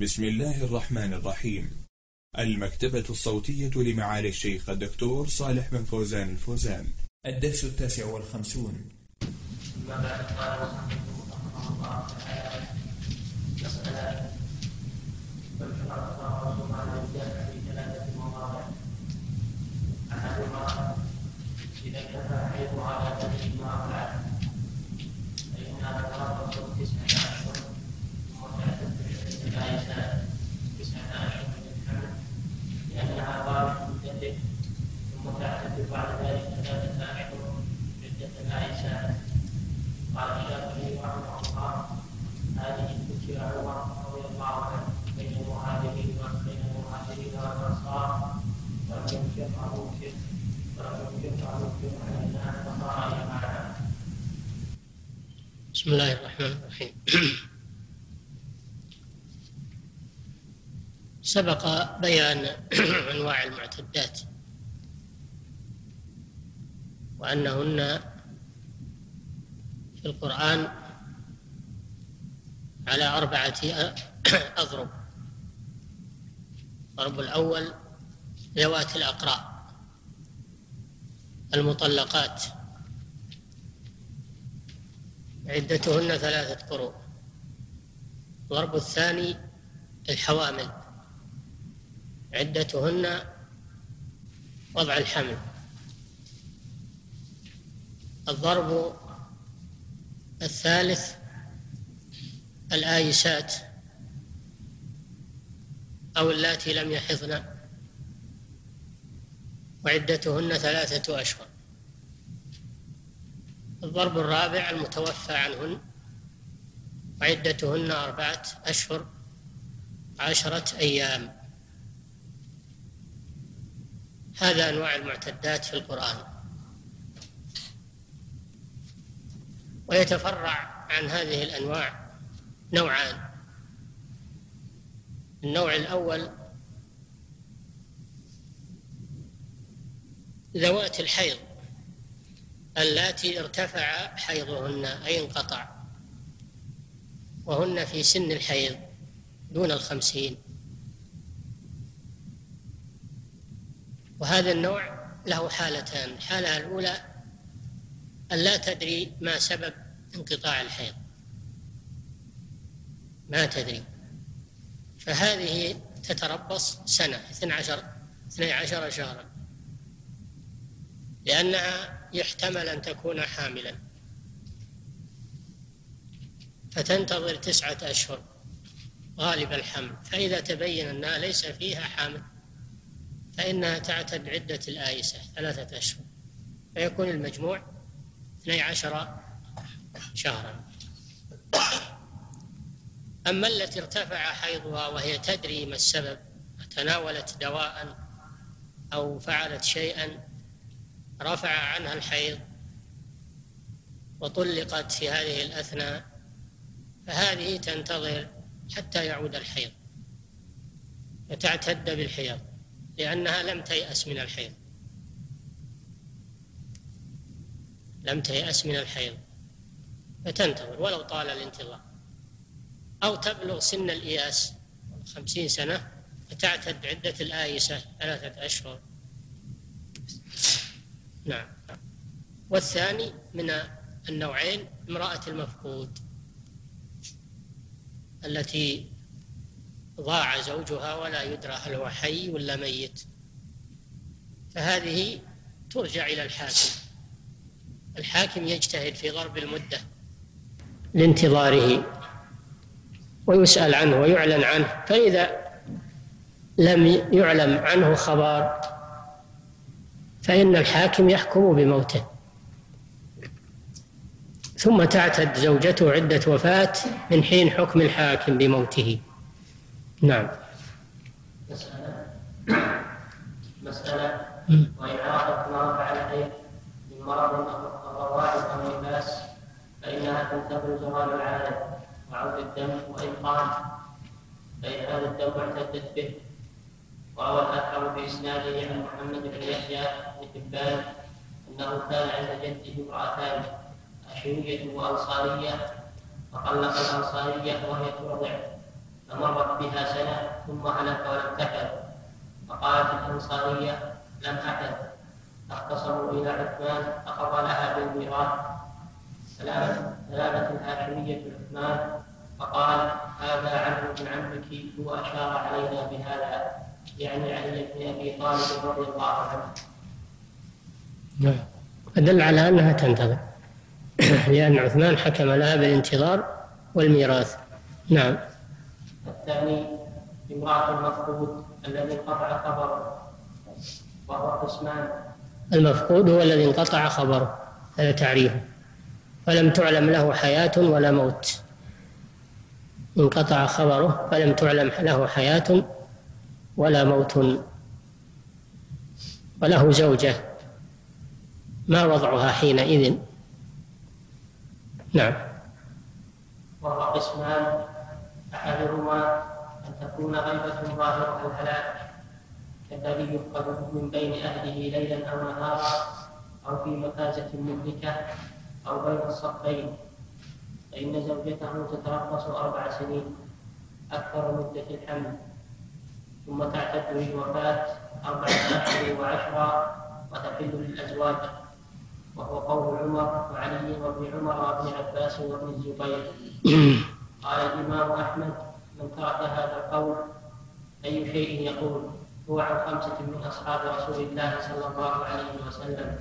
بسم الله الرحمن الرحيم. المكتبة الصوتية لمعالي الشيخ الدكتور صالح بن فوزان الفوزان. الدرس 59. ما بعد قال رحمه الله تعالى مسألة فالشرع الله على الجامع في 3 مواضع. أحدها إذا كان حيث على تدريب ما أفعل فإنها تتربص 9 أشهر وتعتد الآية 9 أشهر من الحمل لأنها قالت مدته، ثم تعتد بعد ذلك 3 أشهر عدة الآية. قال الشافعي رحمه الله هذه ذكر عمر رضي الله عنه بين المهاجرين والأنصار ولم ينكره على الناس فصار معنا. بسم الله الرحمن الرحيم. سبق بيان أنواع المعتدات وأنهن في القرآن على 4 أضرب. الضرب الأول ذوات الأقراء المطلقات عدتهن 3 قروء. الضرب الثاني الحوامل عدتهن وضع الحمل. الضرب الثالث الآيسات أو اللاتي لم يحضن وعدتهن 3 أشهر. الضرب الرابع المتوفى عنهن وعدتهن 4 أشهر 10 أيام. هذا أنواع المعتدات في القرآن. ويتفرع عن هذه الأنواع نوعان. النوع الأول ذوات الحيض اللاتي ارتفع حيضهن أي انقطع وهن في سن الحيض دون 50. وهذا النوع له حالتان. الحالة الأولى أن لا تدري ما سبب انقطاع الحيض، ما تدري، فهذه تتربص سنة 12 شهرا، لأنها يحتمل أن تكون حاملا، فتنتظر 9 أشهر غالب الحمل. فإذا تبين أنها ليس فيها حامل فإنها تعتد عدة الآيسة 3 أشهر، فيكون المجموع 12 شهرا. أما التي ارتفع حيضها وهي تدري ما السبب، تناولت دواء أو فعلت شيئا رفع عنها الحيض وطلقت في هذه الأثناء، فهذه تنتظر حتى يعود الحيض فتعتد بالحيض لأنها لم تيأس من الحيض، لم تيأس من الحيض فتنتظر ولو طال الانتظار. أو تبلغ سن الإياس 50 سنة فتعتد عدة الآيسة 3 أشهر. نعم. والثاني من النوعين امرأة المفقود التي ضاع زوجها ولا يدرى هل هو حي ولا ميت، فهذه ترجع إلى الحاكم. الحاكم يجتهد في ضرب المدة لانتظاره ويسأل عنه ويعلن عنه، فإذا لم يعلم عنه خبر فإن الحاكم يحكم بموته، ثم تعتد زوجته عدة وفاة من حين حكم الحاكم بموته. نعم. مسألة وإن عرفت ما فعل من مرض أو رواعي أو نفاس فإنها تنتظر زوال العادة وعود الدم وإن قام فإن هذا الدم اعتدت به. وروى الأكرم في إسناده عن محمد بن يحيى بن حبان أنه كان عند جده امرأتان أشعرية وأنصارية، فطلق الأنصارية وهي ترضع فمرت بها سنة ثم هلك ولم تحل، فقالت الأنصارية: لم أحل. فاختصموا إلى عثمان فقضى لها بالميراث. فلامت الهاشمية عثمان فقال: هذا عم بن عمك، هو أشار علينا بهذا، يعني علي بن أبي طالب رضي الله عنه. نعم، أدل على أنها تنتظر لأن عثمان حكم لها بالانتظار والميراث. نعم. الثاني امرأة المفقود الذي انقطع خبره، وهو قسمان. المفقود هو الذي انقطع خبره، هذا تعريفه، فلم تعلم له حياة ولا موت. انقطع خبره فلم تعلم له حياة ولا موت، وله زوجة، ما وضعها حينئذ؟ نعم. وهو قسمان، أحدهما أن تكون غيبة ظاهرها الهلاك، كالذي يفقد من بين أهله ليلا أو نهارا، أو في مفازة مهلكة، أو بين الصفين، فإن زوجته تتربص 4 سنين أكثر مدة الحمل، ثم تعتد للوفاة 4 أشهر و10 وتحل للأزواج، وهو قول عمر وعلي وابن عمر وابن عباس وابن الزبير. قال الإمام أحمد: من ترك هذا القول أي شيء يقول؟ هو عن 5 من أصحاب رسول الله صلى الله عليه وسلم.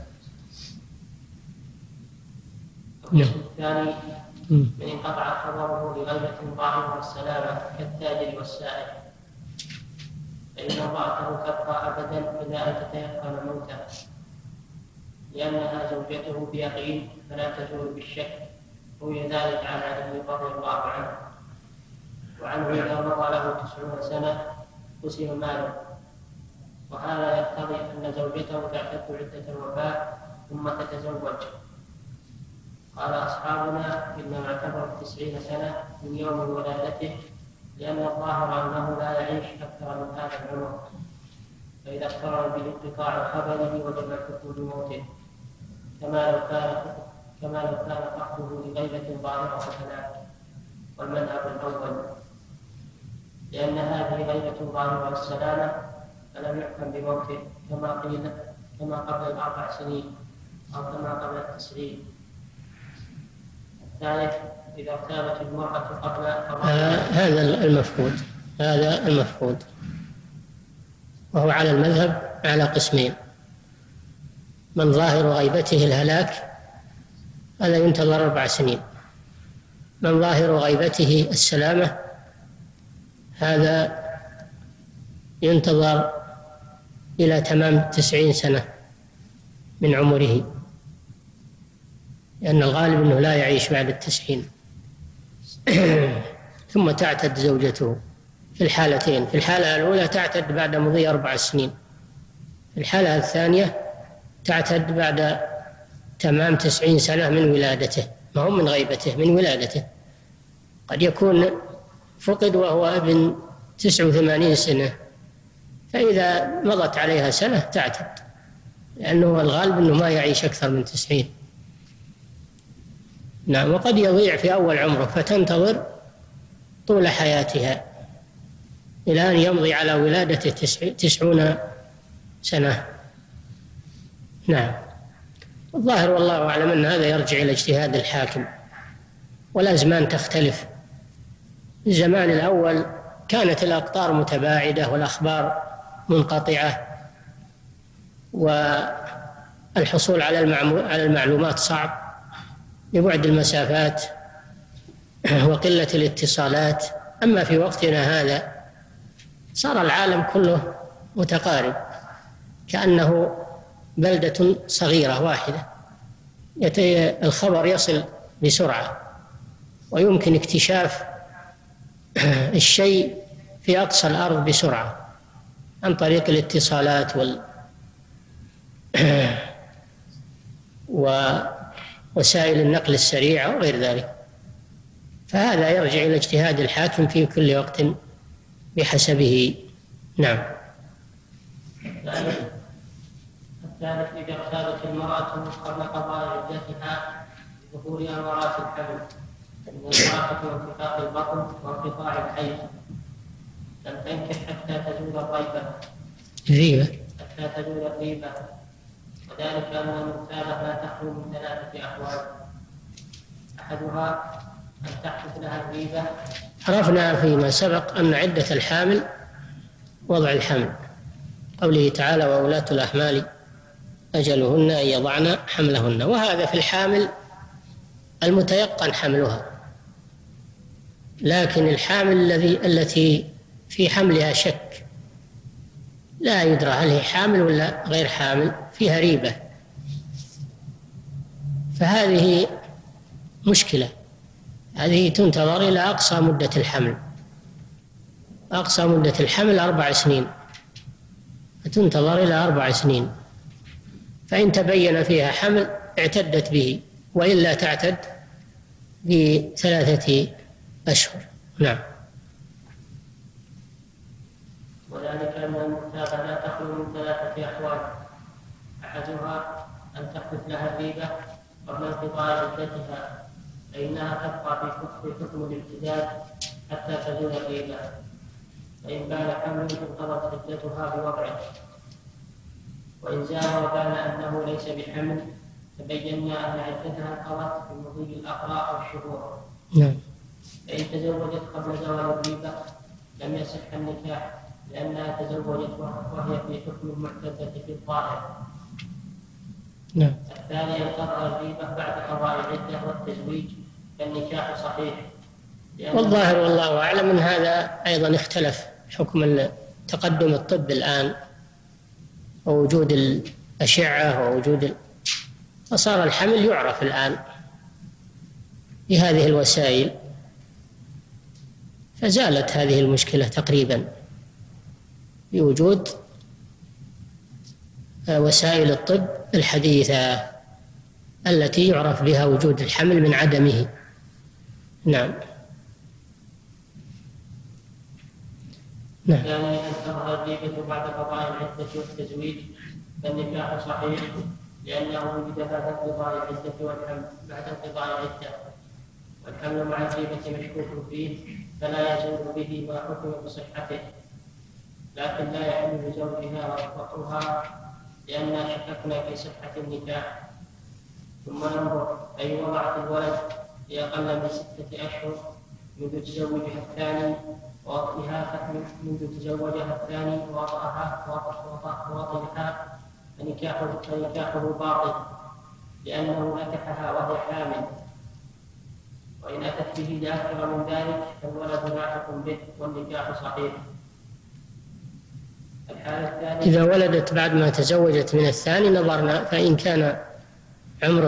القسم الثاني من انقطع خبره لغيبة ظاهرها السلامة، كالتاجر والسائل، فإن امرأته تبقى أبدا إلى أن تتيقن موته، لأنها زوجته بيقين فلا تزول بالشك. روي ذلك عن علي رضي الله عنه. وعنه إذا مضى له 90 سنة قسم ماله، وهذا يقتضي أن زوجته تعتد عدة الوفاة ثم تتزوج. قال أصحابنا: إنما اعتبر 90 سنة من يوم ولادته، لأن الظاهر أنه لا يعيش أكثر من هذا العمر، فإذا اقترن بانقطاع خبره وجب الحكم بموته، كما لو كان فقده لغيبة ظاهرة الهلاك. والمذهب الأول لأن هذه غيبة ظاهرة السلامة فلم يحكم بموته، كما قبل 4 سنين أو كما قبل 90. الثالث إذا ارتابت المرأة قبل هذا المفقود، وهو على المذهب على قسمين: من ظاهر غيبته الهلاك هذا ينتظر 4 سنين، من ظاهر غيبته السلامة هذا ينتظر إلى تمام 90 سنة من عمره، لأن الغالب أنه لا يعيش بعد 90. ثم تعتد زوجته في الحالتين: في الحالة الأولى تعتد بعد مضي 4 سنين، في الحالة الثانية تعتد بعد تمام 90 سنة من ولادته، ما هو من غيبته، من ولادته. قد يكون فقد وهو ابن 89 سنة، فإذا مضت عليها سنة تعتد، لأنه الغالب أنه ما يعيش أكثر من 90. نعم. وقد يضيع في أول عمره فتنتظر طول حياتها إلى أن يمضي على ولادته 90 سنة. نعم. الظاهر والله أعلم أن هذا يرجع إلى اجتهاد الحاكم، والأزمان تختلف. في الزمان الأول كانت الأقطار متباعدة والأخبار منقطعة، والحصول على المعلومات صعب لبعد المسافات وقلة الاتصالات. أما في وقتنا هذا صار العالم كله متقارب، كأنه بلدة صغيرة واحدة، الخبر يصل بسرعة، ويمكن اكتشاف الشيء في أقصى الأرض بسرعة عن طريق الاتصالات ووسائل النقل السريعة وغير ذلك. فهذا يرجع إلى اجتهاد الحاكم في كل وقت بحسبه. نعم. الثالث إذا ارتابت المرأة قبل قضاء عدتها بظهور أمارات الحمل من الراحة وانتفاخ البطن وانقطاع الحيض لم تنكح حتى تزول الريبة حتى تزول الريبة، وذلك أن المغتابة لا تخلو من 3 أحوال: أحدها أن تحدث لها الريبة. عرفنا فيما سبق أن عدة الحامل وضع الحمل، قوله تعالى: وأولاة الأحمال أجلهن أن يضعن حملهن، وهذا في الحامل المتيقن حملها. لكن الحامل التي في حملها شك، لا يدرى هل هي حامل ولا غير حامل، فيها ريبة، فهذه مشكلة. هذه تنتظر إلى أقصى مدة الحمل. أقصى مدة الحمل 4 سنين، فتنتظر إلى 4 سنين، فإن تبين فيها حمل اعتدت به، وإلا تعتد ب3 أشهر. نعم. وذلك أن المغتابة لا تخلو من 3 أحوال: أحدها أن تحدث لها الريبة قبل انقضاء عدتها، فإنها تبقى في حكم الامتداد حتى تزول الريبة، فإن بان حمل انقضت عدتها بوضعه، وإن زال وبان أنه ليس بحمل تبينا أن عدتها انقضت بمضي الأقراء والشهور. نعم. فإن تزوجت قبل زوال الريبة لم يصح النكاح، لأنها تزوجت وهي في حكم المعتدة في الظاهر. نعم. الثاني أن تظهر الريبة بعد قضاء العدة والتزويج، فالنكاح صحيح. والظاهر والله أعلم أن هذا أيضا اختلف حكم تقدم الطب الآن، ووجود الأشعة ووجود فصار الحمل يعرف الآن بهذه الوسائل، فزالت هذه المشكلة تقريبا بوجود وسائل الطب الحديثة التي يعرف بها وجود الحمل من عدمه. نعم. الثاني أن تظهر الريبة بعد قضاء العدة والتزويج، فالنكاح صحيح، لأنه وجد بعد انقضاء العدة والحمل والحمل مع الريبة مشكوك فيه، فلا يزول به ما حكم بصحته، لكن لا يحل لزوجها وطهرها لأننا شككنا في صحة النكاح. ثم ننظر أي وضعت الولد لأقل من 6 أشهر منذ تزوجها الثاني ووطئها، منذ تزوجها الثاني ووطئها فنكاحه باطل، لأنه نكحها وهي حامل. وإن أتت به لأكثر من ذلك فالولد لاحق به والنكاح صحيح. إذا ولدت بعد ما تزوجت من الثاني نظرنا، فإن كان عمر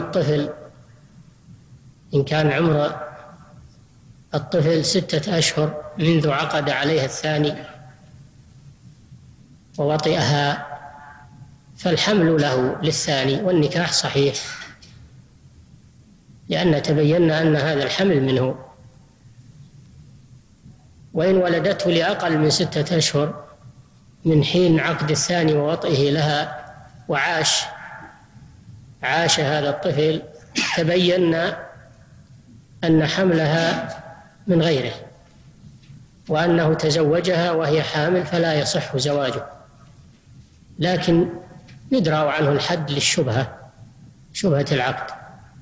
الطفل 6 أشهر منذ عقد عليها الثاني ووطئها، فالحمل له للثاني والنكاح صحيح، لأن تبينا أن هذا الحمل منه. وإن ولدته لأقل من 6 أشهر من حين عقد الثاني ووطئه لها وعاش هذا الطفل، تبينا أن حملها من غيره وأنه تزوجها وهي حامل، فلا يصح زواجه، لكن يدرأ عنه الحد للشبهة، شبهة العقد،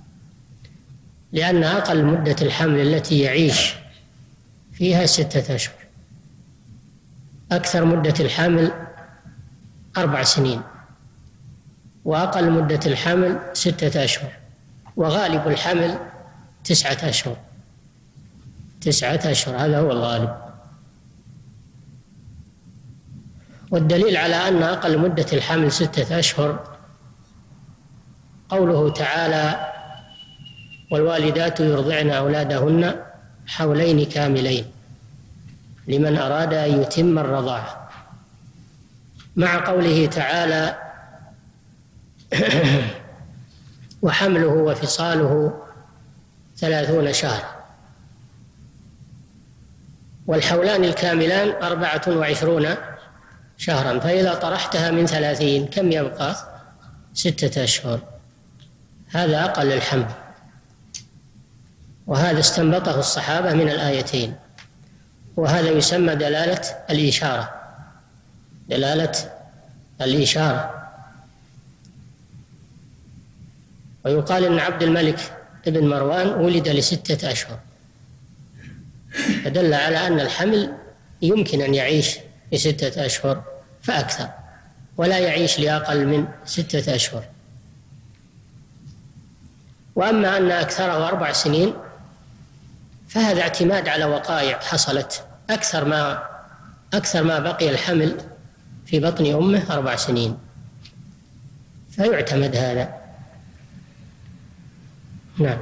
لأن أقل مدة الحمل التي يعيش فيها 6 أشهر، أكثر مدة الحمل 4 سنين، وأقل مدة الحمل 6 أشهر، وغالب الحمل 9 أشهر. 9 أشهر هذا هو الغالب. والدليل على أن أقل مدة الحمل 6 أشهر قوله تعالى: والوالدات يرضعن أولادهن حولين كاملين لمن أراد أن يتم الرضاعة، مع قوله تعالى: وحمله وفصاله 30 شهرا. والحولان الكاملان 24 شهرا، فإذا طرحتها من 30 كم يبقى؟ 6 أشهر. هذا أقل الحمل، وهذا استنبطه الصحابة من الآيتين. وهذا يسمى دلالة الإشارة، دلالة الإشارة. ويقال إن عبد الملك ابن مروان ولد ل6 أشهر، فدل على أن الحمل يمكن أن يعيش ل6 أشهر فأكثر، ولا يعيش لأقل من 6 أشهر. وأما أن أكثره 4 سنين فهذا اعتماد على وقائع حصلت، أكثر ما بقي الحمل في بطن أمه 4 سنين، فيعتمد هذا. نعم.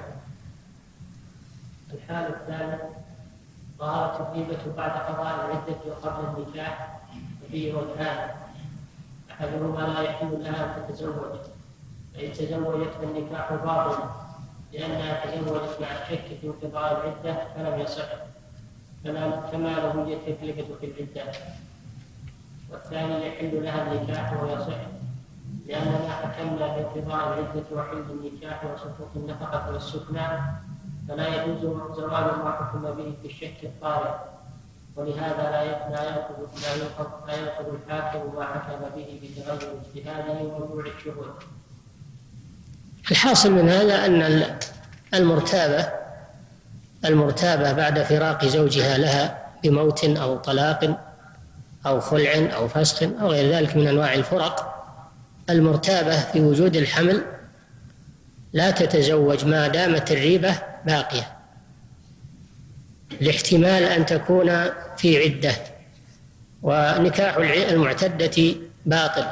الحالة الثالثة ظهرت الريبة بعد قضاء العدة وقبل النكاح، وفيه وجهان: أحدهما لا يحل لها أن تتزوج، فإن تزوجت فالنكاح باطل لأنها تزوجت مع الشك في انقضاء العدة فلم يصح، كما لو وجدت الريبة في العدة. والثاني يحل لها النكاح ويصح لأننا حكمنا بانقضاء العدة وحل النكاح وسقوط النفقة والسكنى، فلا يجوز زواج ما حكم به في الشك الطارئ، ولهذا لا ينقض الحاكم ما حكم به بتغير اجتهاده ورجوع الشهود. الحاصل من هذا أن المرتابة بعد فراق زوجها لها بموت أو طلاق أو خلع أو فسخ أو غير ذلك من أنواع الفرق، المرتابة في وجود الحمل لا تتزوج ما دامت الريبة باقية، لاحتمال أن تكون في عدة، ونكاح المعتدة باطل،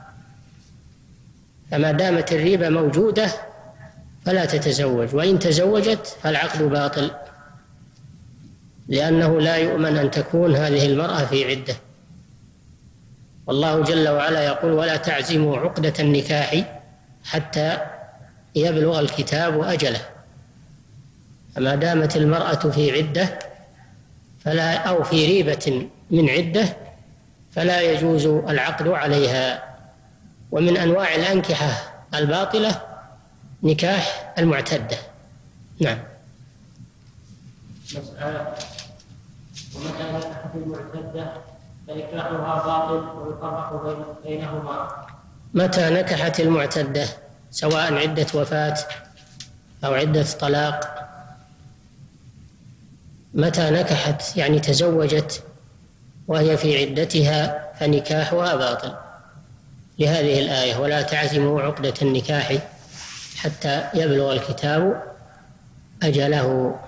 فما دامت الريبة موجودة فلا تتزوج، وإن تزوجت فالعقد باطل، لأنه لا يؤمن أن تكون هذه المرأة في عدة. والله جل وعلا يقول: ولا تعزموا عقدة النكاح حتى يبلغ الكتاب أجله. فما دامت المرأة في عدة أو في ريبة من عدة فلا يجوز العقد عليها. ومن أنواع الأنكحة الباطلة نكاح المعتدة. نعم. مسألة: ومتى نكحت المعتدة فنكاحها باطل ويفرق بينهما؟ متى نكحت المعتدة، سواء عدة وفاة أو عدة طلاق، متى نكحت يعني تزوجت وهي في عدتها فنكاحها باطل، لهذه الآية: ولا تعزموا عقدة النكاح حتى يبلغ الكتاب أجله.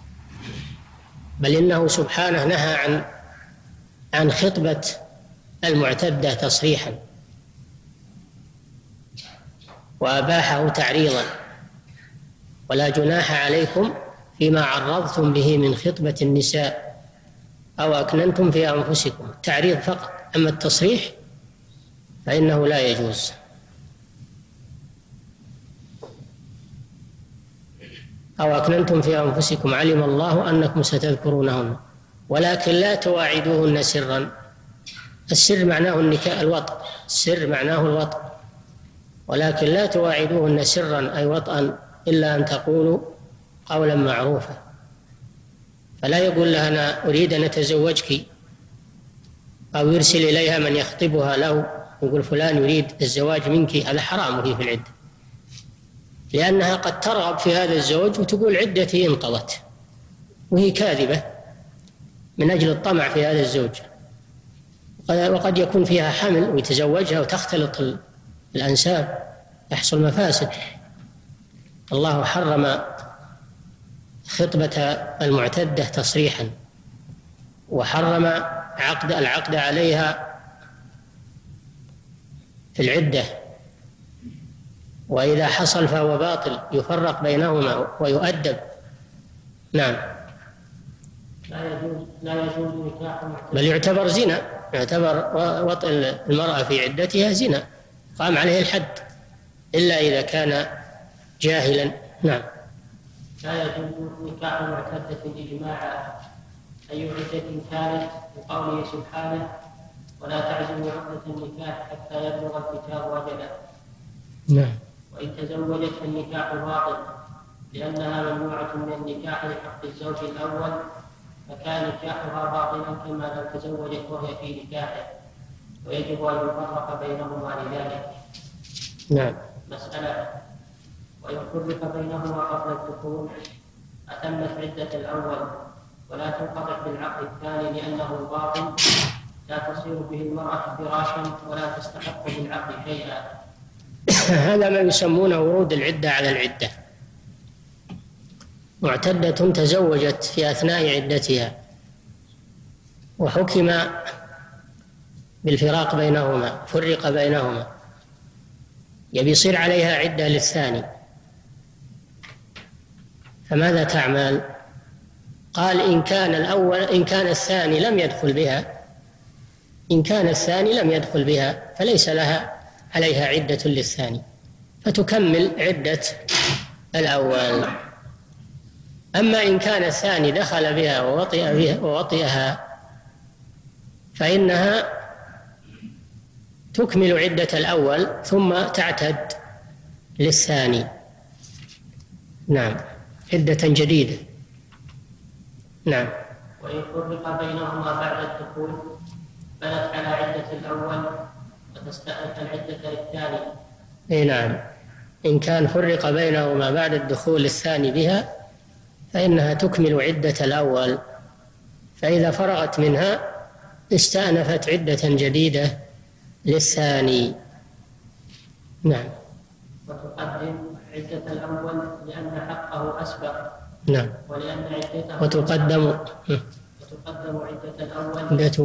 بل إنه سبحانه نهى عن خطبة المعتدة تصريحا، وأباحه تعريضا: ولا جناح عليكم فيما عرضتم به من خطبة النساء أو أكننتم في أنفسكم. التعريض فقط، أما التصريح فإنه لا يجوز. أو أكننتم في أنفسكم علم الله أنكم ستذكرونهن ولكن لا تواعدوهن سرا. السر معناه الوطء، السر معناه الوطء، ولكن لا تواعدوهن سرا أي وطئا إلا أن تقولوا قولا معروفا. فلا يقول لها أنا أريد أن أتزوجك، أو يرسل إليها من يخطبها له يقول فلان يريد الزواج منك، هذا حرام وهي في العدة، لأنها قد ترغب في هذا الزوج وتقول عدتي انقضت، وهي كاذبة من أجل الطمع في هذا الزوج، وقد يكون فيها حمل ويتزوجها وتختلط الأنساب، يحصل مفاسد. الله حرم خطبة المعتدة تصريحا، وحرم العقد عليها في العدة، وإذا حصل فهو باطل، يفرق بينهما ويؤدب. نعم. لا يجوز نكاح بل يعتبر زنا، يعتبر وطئ المرأة في عدتها زنا، قام عليه الحد إلا إذا كان جاهلا. نعم. لا يجوز نكاح المعتدة إجماعا أي عدة كانت، بقوله سبحانه: ولا تعزموا عقدة النكاح حتى يبلغ الكتاب أجله. نعم. وإن تزوجت فالنكاح باطل لأنها ممنوعة من النكاح لحق الزوج الأول فكان نكاحها باطلا كما لو تزوجت وهي في نكاحه، ويجب أن يفرق بينهما لذلك. نعم. مسألة: وإن فرق بينهما قبل الدخول أتمت عدة الأول ولا تنقطع بالعقد الثاني لأنه باطل، لا تصير به المرأة فراشا ولا تستحق بالعقد شيئا. هذا ما يسمونه ورود العدة على العدة. معتدة تزوجت في أثناء عدتها وحكم بالفراق بينهما، فرق بينهما، يبي يصير عليها عدة للثاني، فماذا تعمل؟ قال إن كان الثاني لم يدخل بها، إن كان الثاني لم يدخل بها فليس لها عليها عدة للثاني، فتكمل عدة الأول. أما إن كان الثاني دخل بها ووطئها فإنها تكمل عدة الأول ثم تعتد للثاني. نعم، عدة جديدة. نعم. وإن فرق بينهما بعد الدخول بنت على عدة الأول وتستأنف العدة للثاني. إيه نعم، إن كان فرق بينهما بعد الدخول الثاني بها فإنها تكمل عدة الأول، فإذا فرغت منها استأنفت عدة جديدة للثاني. نعم. وتقدم عدة الأول لأن حقه أسبق. نعم. ولأن عدته وتقدم عدة الأول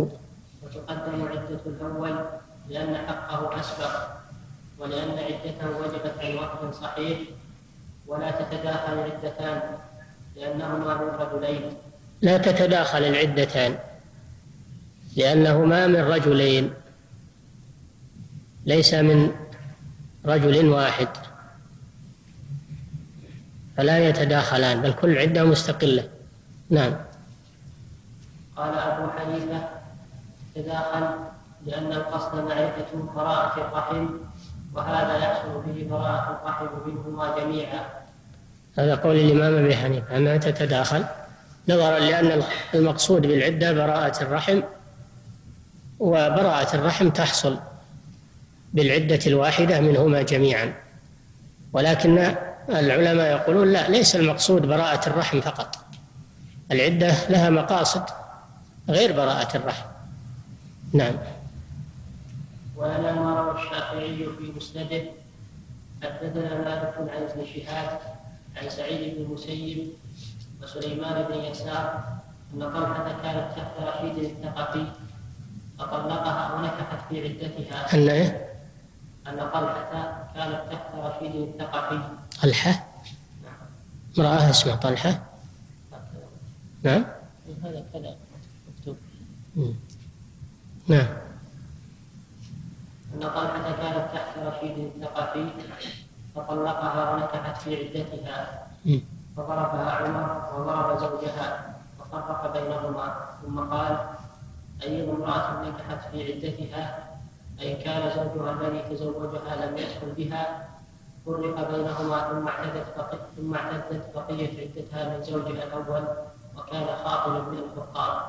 لأن حقه أسبق، ولأن عدته وجبت عن وقت صحيح، ولا تتداخل العدتان لأنهما من رجلين. لا تتداخل العدتان لأنهما من رجلين، ليس من رجل واحد، فلا يتداخلان بل كل عدة مستقلة. نعم. قال أبو حنيفة: تداخل لأن القصد معرفة براءة الرحم، وهذا يحصل به براءة الرحم منهما جميعا. هذا قول الإمام أبي حنيفة أنها تتداخل، نظرا لأن المقصود بالعدة براءة الرحم، وبراءة الرحم تحصل بالعدة الواحدة منهما جميعا. ولكن العلماء يقولون لا، ليس المقصود براءة الرحم فقط، العدة لها مقاصد غير براءة الرحم. نعم. ولنا ما روى الشافعي في مسنده: حدثنا مالك عن ابن شهاب عن سعيد بن المسيب وسليمان بن يسار أن طلحة كانت تحت رشيد الثقفي فطلقها ونكحت في عدتها. أن طلحة كانت تحت رشيد الثقفي. طلحة؟ امرأة اسمها طلحة؟ نعم. هذا كذا مكتوب. نعم. أن طلحة كانت تحت رشيد الثقفي فطلقها ونكحت في عدتها، فضربها عمر وضرب زوجها وفرق بينهما، ثم قال: أي امرأة نكحت في عدتها أي كان زوجها الذي تزوجها لم يدخل بها فرق بينهما ثم اعتدت بقية عدتها من زوجها الأول وكان خاطبا من الفقهاء.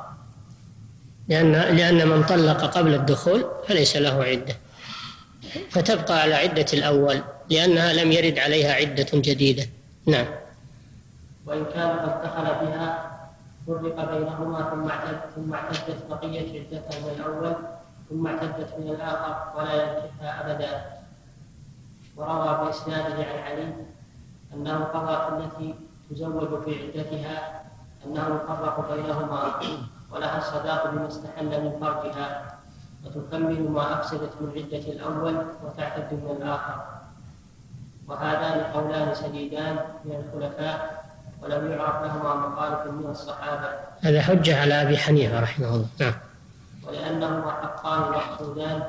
لأن من طلق قبل الدخول فليس له عدة، فتبقى على عدة الأول لأنها لم يرد عليها عدة جديدة. نعم. وإن كان قد دخل بها فرق بينهما ثم اعتدت بقية عدتها من الأول ثم اعتدت من الآخر ولا ينكحها أبدا. وروى بإسناده عن علي أنه قضى التي تزوج في عدتها أنه يفرق بينهما ولها الصداق بما استحل من فرجها، وتكمل ما أفسدت من عدة الأول وتعتد من الآخر. وهذان قولان سديدان من الخلفاء ولم يعرف لهما مخالف من الصحابة. هذا حجة على أبي حنيفة رحمه الله. نعم. ولأنهما حقان مقصودان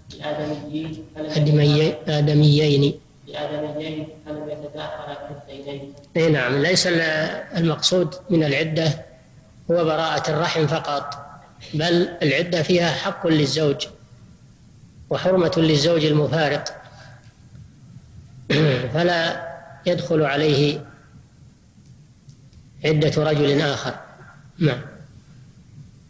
آدميين فلم يتداخلا كالثينين. اي نعم، ليس المقصود من العدة هو براءة الرحم فقط، بل العدة فيها حق للزوج وحرمة للزوج المفارق، فلا يدخل عليه عدة رجل آخر. نعم.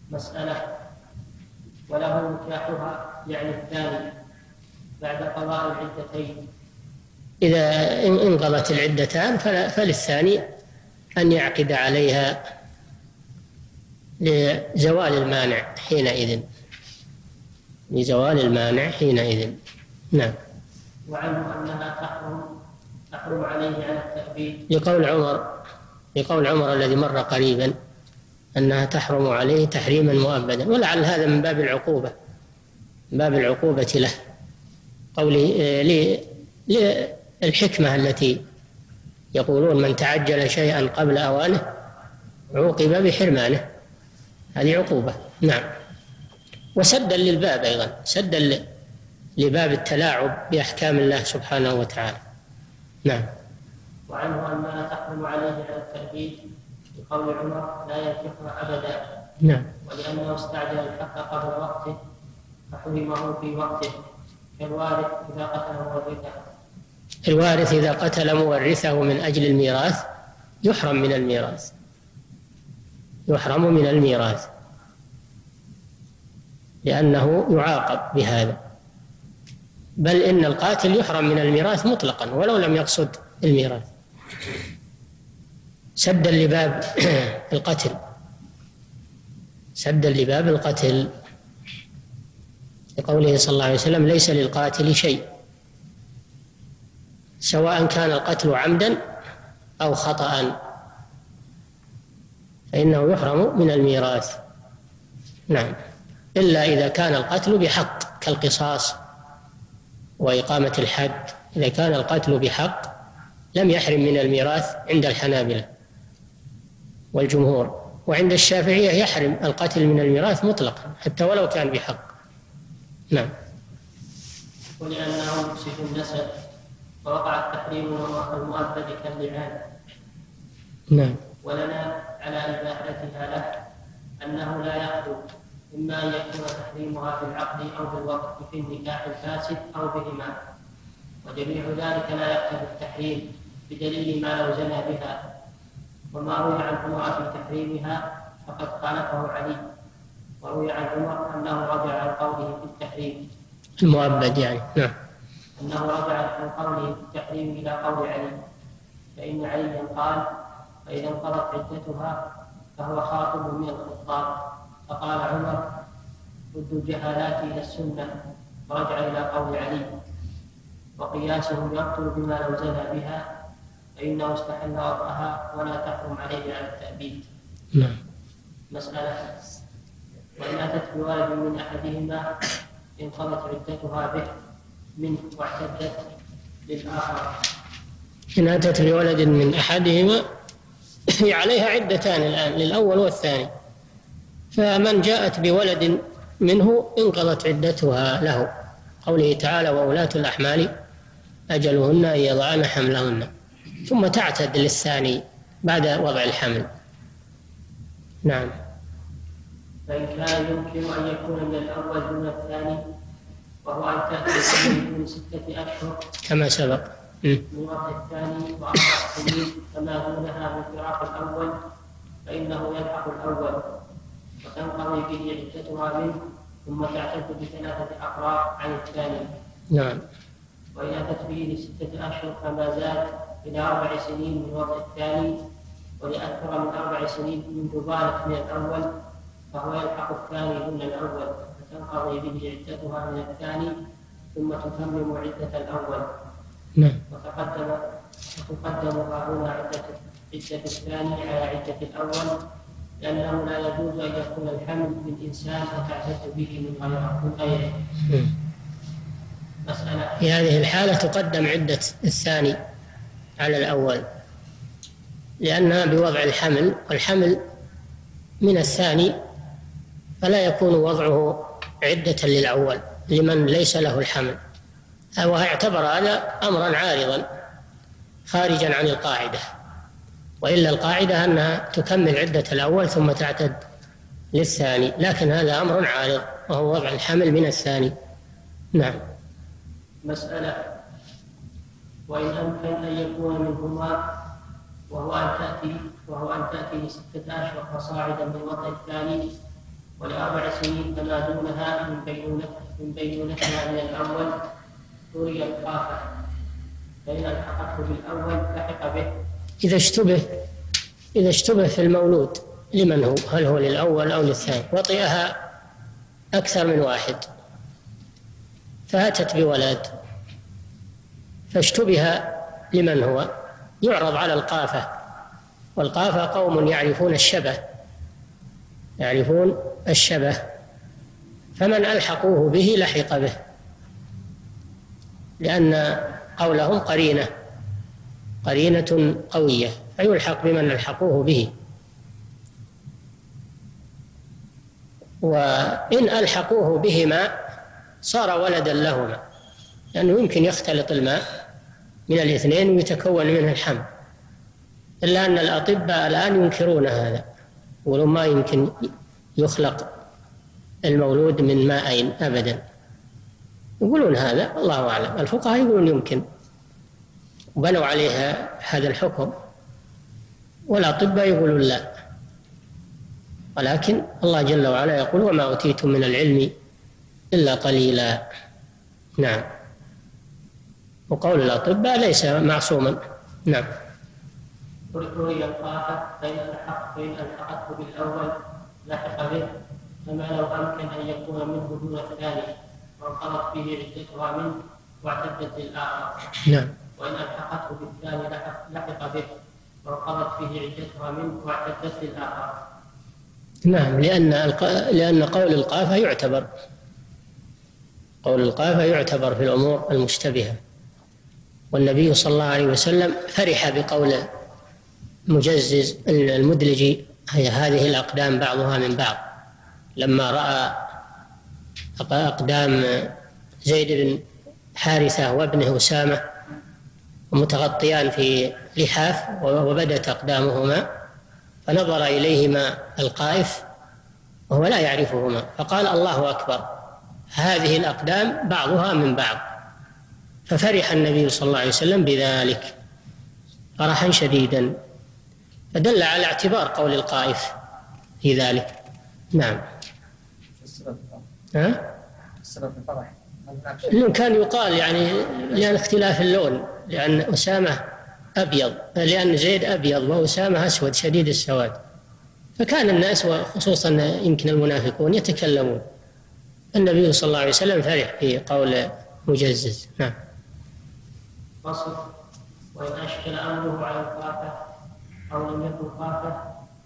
مسألة. وله نكاحها يعني الثاني بعد قضاء العدتين. إذا انقضت العدتان فللثاني أن يعقد عليها لزوال المانع حينئذ، لزوال المانع حينئذ. نعم. وعنه أنها تحرم عليه على التأبيد، لقول عمر الذي مر قريبا أنها تحرم عليه تحريما مؤبدا، ولعل هذا من باب العقوبة، من باب العقوبة له، قوله للحكمة التي يقولون من تعجل شيئا قبل أوانه عوقب بحرمانه، هذه عقوبة. نعم. وسدا للباب أيضا، سدا لباب التلاعب بأحكام الله سبحانه وتعالى. نعم. وعنه أنها تحرم عليه على التأبيد بقول عمر لا ينكحها أبدا. نعم. ولأنه استعجل الحق قبل وقته فحرمه في وقته، كالوارث إذا قتل مورثه. الوارث إذا قتل مورثه من أجل الميراث يحرم من الميراث، يحرم من الميراث لأنه يعاقب بهذا. بل إن القاتل يحرم من الميراث مطلقا ولو لم يقصد الميراث، سدا لباب القتل، سدا لباب القتل، لقوله صلى الله عليه وسلم ليس للقاتل شيء سواء كان القتل عمدا أو خطأ، فإنه يحرم من الميراث. نعم. إلا إذا كان القتل بحق كالقصاص وإقامة الحد، إذا كان القتل بحق لم يحرم من الميراث عند الحنابلة والجمهور، وعند الشافعية يحرم القتل من الميراث مطلقا حتى ولو كان بحق. نعم. ولأنه يفسد النسب ووقع التحريم المؤبد كاللعان. نعم. ولنا على إباحتها له أنه لا يخلو إما أن يكون تحريمها في العقد أو في الوقت في النكاح الفاسد أو بهما، وجميع ذلك لا يقتضي التحريم بدليل ما لو زنى بها. وما روي عن عمر في تحريمها فقد خالفه علي، وروي عن عمر أنه رجع عن قوله في التحريم المؤبد يعني. نعم. أنه رجع عن قوله في التحريم إلى قول علي، فإن عليا قال فإذا انقضت عدتها فهو خاطب من الخطاب، فقال عمر رد الجهالات إلى السنة ورجع إلى قول علي، وقياسه يقتل بما لو زنى بها فإنه استحل وطئها ولا تحرم عليه على التأبيد. نعم. مسألة. وإن أتت بولد من أحدهما انقضت عدتها به منه واعتدت للآخر. إن أتت بولد من أحدهما هي عليها عدتان الآن للأول والثاني، فمن جاءت بولد منه انقضت عدتها له، قوله تعالى وأولاة الأحمال أجلهن أن يضعن حملهن، ثم تعتد للثاني بعد وضع الحمل. نعم. فإن كان يمكن أن يكون من الأول دون الثاني وهو أن تأتي من 6 أشهر كما سبق من وقت الثاني و4 سنين فما دونها من فراق الأول فإنه يلحق الأول وتنقضي به عدتها منه ثم تعتد ب3 أقراء عن الثاني. نعم. وإن أتت به ل6 أشهر فما زاد إلى 4 سنين من وضع الثاني ولأكثر من 4 سنين منذ بالغ من الأول فهو يلحق الثاني دون الأول فتنقضي به عدتها من الثاني ثم تتمم عدة الأول. نعم. وتقدم هنا عدة الثاني على عدة الأول لأنه لا يجوز أن يكون الحمل من إنسان وتعتد به من غيره. مسألة. في هذه الحالة تقدم عدة الثاني على الأول لأنها بوضع الحمل، والحمل من الثاني فلا يكون وضعه عدة للأول لمن ليس له الحمل، واعتبر هذا أمرا عارضا خارجا عن القاعدة، وإلا القاعدة أنها تكمل عدة الأول ثم تعتد للثاني، لكن هذا أمر عارض وهو وضع الحمل من الثاني. نعم. مسألة. وإن أمكن أن يكون منهما وهو أن تأتي ل6 أشهر فصاعدا من وضع الثاني ول4 سنين فما دونها من بينونتها من الأول سوري القافة، فإن الحقته بالأول لحق به. إذا اشتبه في المولود لمن هو، هل هو للأول أو للثاني، وطئها أكثر من واحد فأتت بولد فاشتبه لمن هو، يعرض على القافة، والقافة قوم يعرفون الشبه، فمن ألحقوه به لحق به، لأن قولهم قرينة قوية، فيلحق بمن ألحقوه به. وإن ألحقوه بهما صار ولدا لهما، لأنه يمكن يختلط الماء من الاثنين ويتكون منه الحمل، إلا أن الأطباء الآن ينكرون هذا، يقولون ما يمكن يخلق المولود من ماءين أبدا، يقولون هذا، الله أعلم. الفقهاء يقولون يمكن، وبنوا عليها هذا الحكم، والأطباء يقولون لا. ولكن الله جل وعلا يقول: وما أوتيتم من العلم إلا قليلا. نعم. وقول الأطباء ليس معصوما. نعم. رؤي القافة فإن ألحقته بالأول لحق به، كما لو أمكن أن يكون منه دون الثاني وانقضت به عدتها منه واعتدت للآخر. نعم. وإن ألحقته بالثاني لحق به وانقضت به عدتها منه واعتدت للآخر. نعم، لأن قول القافة يعتبر في الأمور المشتبهة، والنبي صلى الله عليه وسلم فرح بقول مجزز المدلجي: هذه الأقدام بعضها من بعض، لما رأى أقدام زيد بن حارثة وابنه أسامة متغطيان في لحاف وبدت أقدامهما، فنظر إليهما القائف وهو لا يعرفهما، فقال: الله أكبر، هذه الأقدام بعضها من بعض. ففرح النبي صلى الله عليه وسلم بذلك فرحا شديدا، فدل على اعتبار قول القائف في ذلك. نعم. كان يقال يعني لأن اختلاف اللون، لأن أسامة أبيض، لأن زيد أبيض وأسامة أسود شديد السواد، فكان الناس وخصوصا يمكن المنافقون يتكلمون. النبي صلى الله عليه وسلم فرح في قول مجزز. نعم. فصل: وإن أشكل أمره على القافة أو لم يكن قافة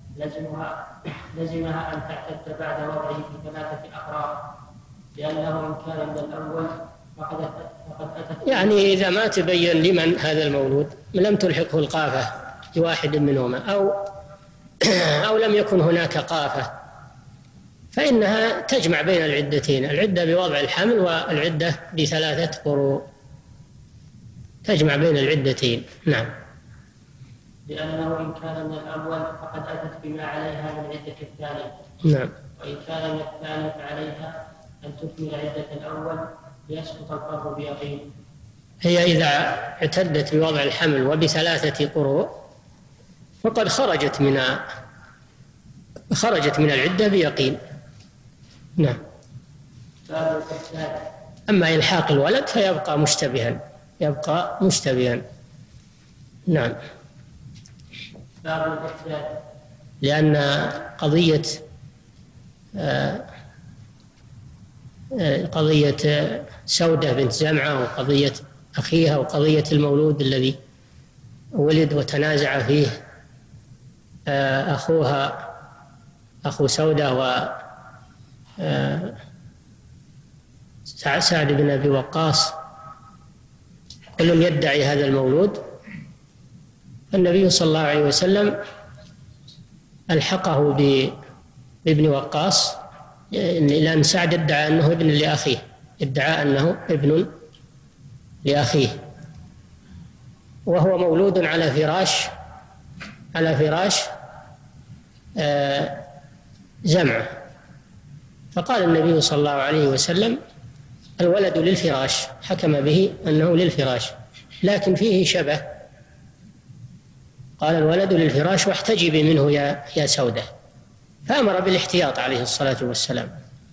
لزمها أن تعتد بعد وضعه في 3 أقراء، لأنه إن كان من الأول فقد أتت، يعني إذا ما تبين لمن هذا المولود لم تلحقه القافة لواحد منهما أو لم يكن هناك قافة، فإنها تجمع بين العدتين، العدة بوضع الحمل والعدة ب3 قروء، تجمع بين العدتين. نعم. لأنه إن كان من الأول فقد أتت بما عليها من عدة الثاني. نعم. وإن كان من الثاني فعليها أن تكمل عدة الأول ليسقط الفرض بيقين. هي إذا اعتدت بوضع الحمل وب3 قروء فقد خرجت من العدة بيقين. نعم. أما إلحاق الولد فيبقى مشتبها. نعم. لأن قضية سودة بنت زمعة وقضية أخيها وقضية المولود الذي ولد وتنازع فيه أخوها أخو سودة سعد بن أبي وقاص، كل يدعي هذا المولود، النبي صلى الله عليه وسلم ألحقه بابن وقاص، لأن سعد ادعى أنه ابن لأخيه، وهو مولود على فراش زمعة، فقال النبي صلى الله عليه وسلم: الولد للفراش، حكم به أنه للفراش، لكن فيه شبه، قال: الولد للفراش واحتجبي منه يا سودة، فأمر بالاحتياط عليه الصلاة والسلام،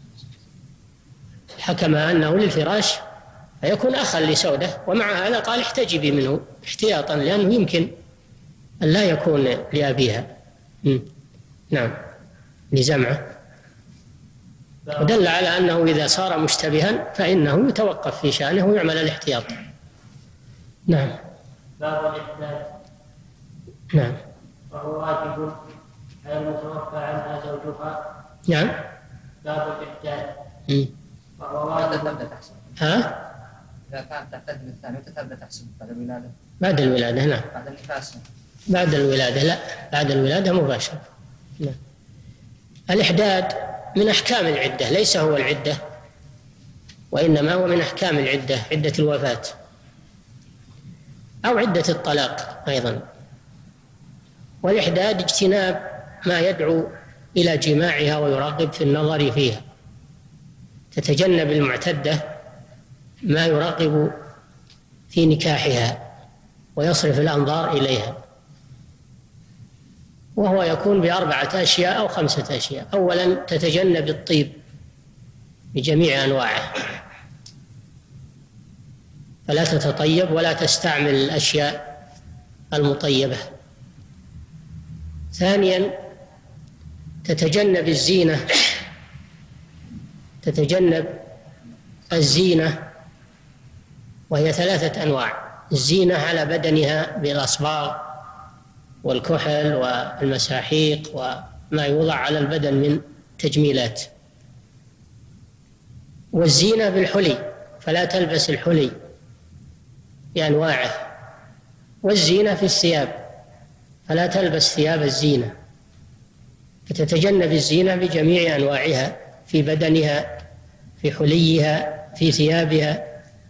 حكم أنه للفراش فيكون أخا لسودة، ومع هذا قال احتجبي منه احتياطا لأنه يمكن أن لا يكون لأبيها. نعم، لزمعة. ودل على أنه إذا صار مشتبها فإنه يتوقف في شأنه ويعمل الاحتياط. نعم. باب الإحداث. نعم. وهو واجب على المتوفى عنها زوجها. نعم. باب الإحداث. وهو واجب. ها؟ إذا كانت تعتد بالثاني وتتبع تحسب بعد الولادة. بعد الولادة. نعم. بعد النفاس. بعد الولادة لا، بعد الولادة مباشرة. نعم. الإحداد من أحكام العدة، ليس هو العدة، وإنما هو من أحكام العدة، عدة الوفاة أو عدة الطلاق أيضا. والإحداد اجتناب ما يدعو إلى جماعها ويرغب في النظر فيها، تتجنب المعتدة ما يرغب في نكاحها ويصرف الأنظار إليها، وهو يكون بأربعة أشياء أو خمسة أشياء. أولا تتجنب الطيب بجميع أنواعه، فلا تتطيب ولا تستعمل الأشياء المطيبة. ثانيا تتجنب الزينة، تتجنب الزينة وهي ثلاثة أنواع: الزينة على بدنها بالأصباغ والكحل والمساحيق وما يوضع على البدن من تجميلات، والزينة بالحلي فلا تلبس الحلي بأنواعه، والزينة في الثياب فلا تلبس ثياب الزينة، فتتجنب الزينة بجميع أنواعها في بدنها، في حليها، في ثيابها.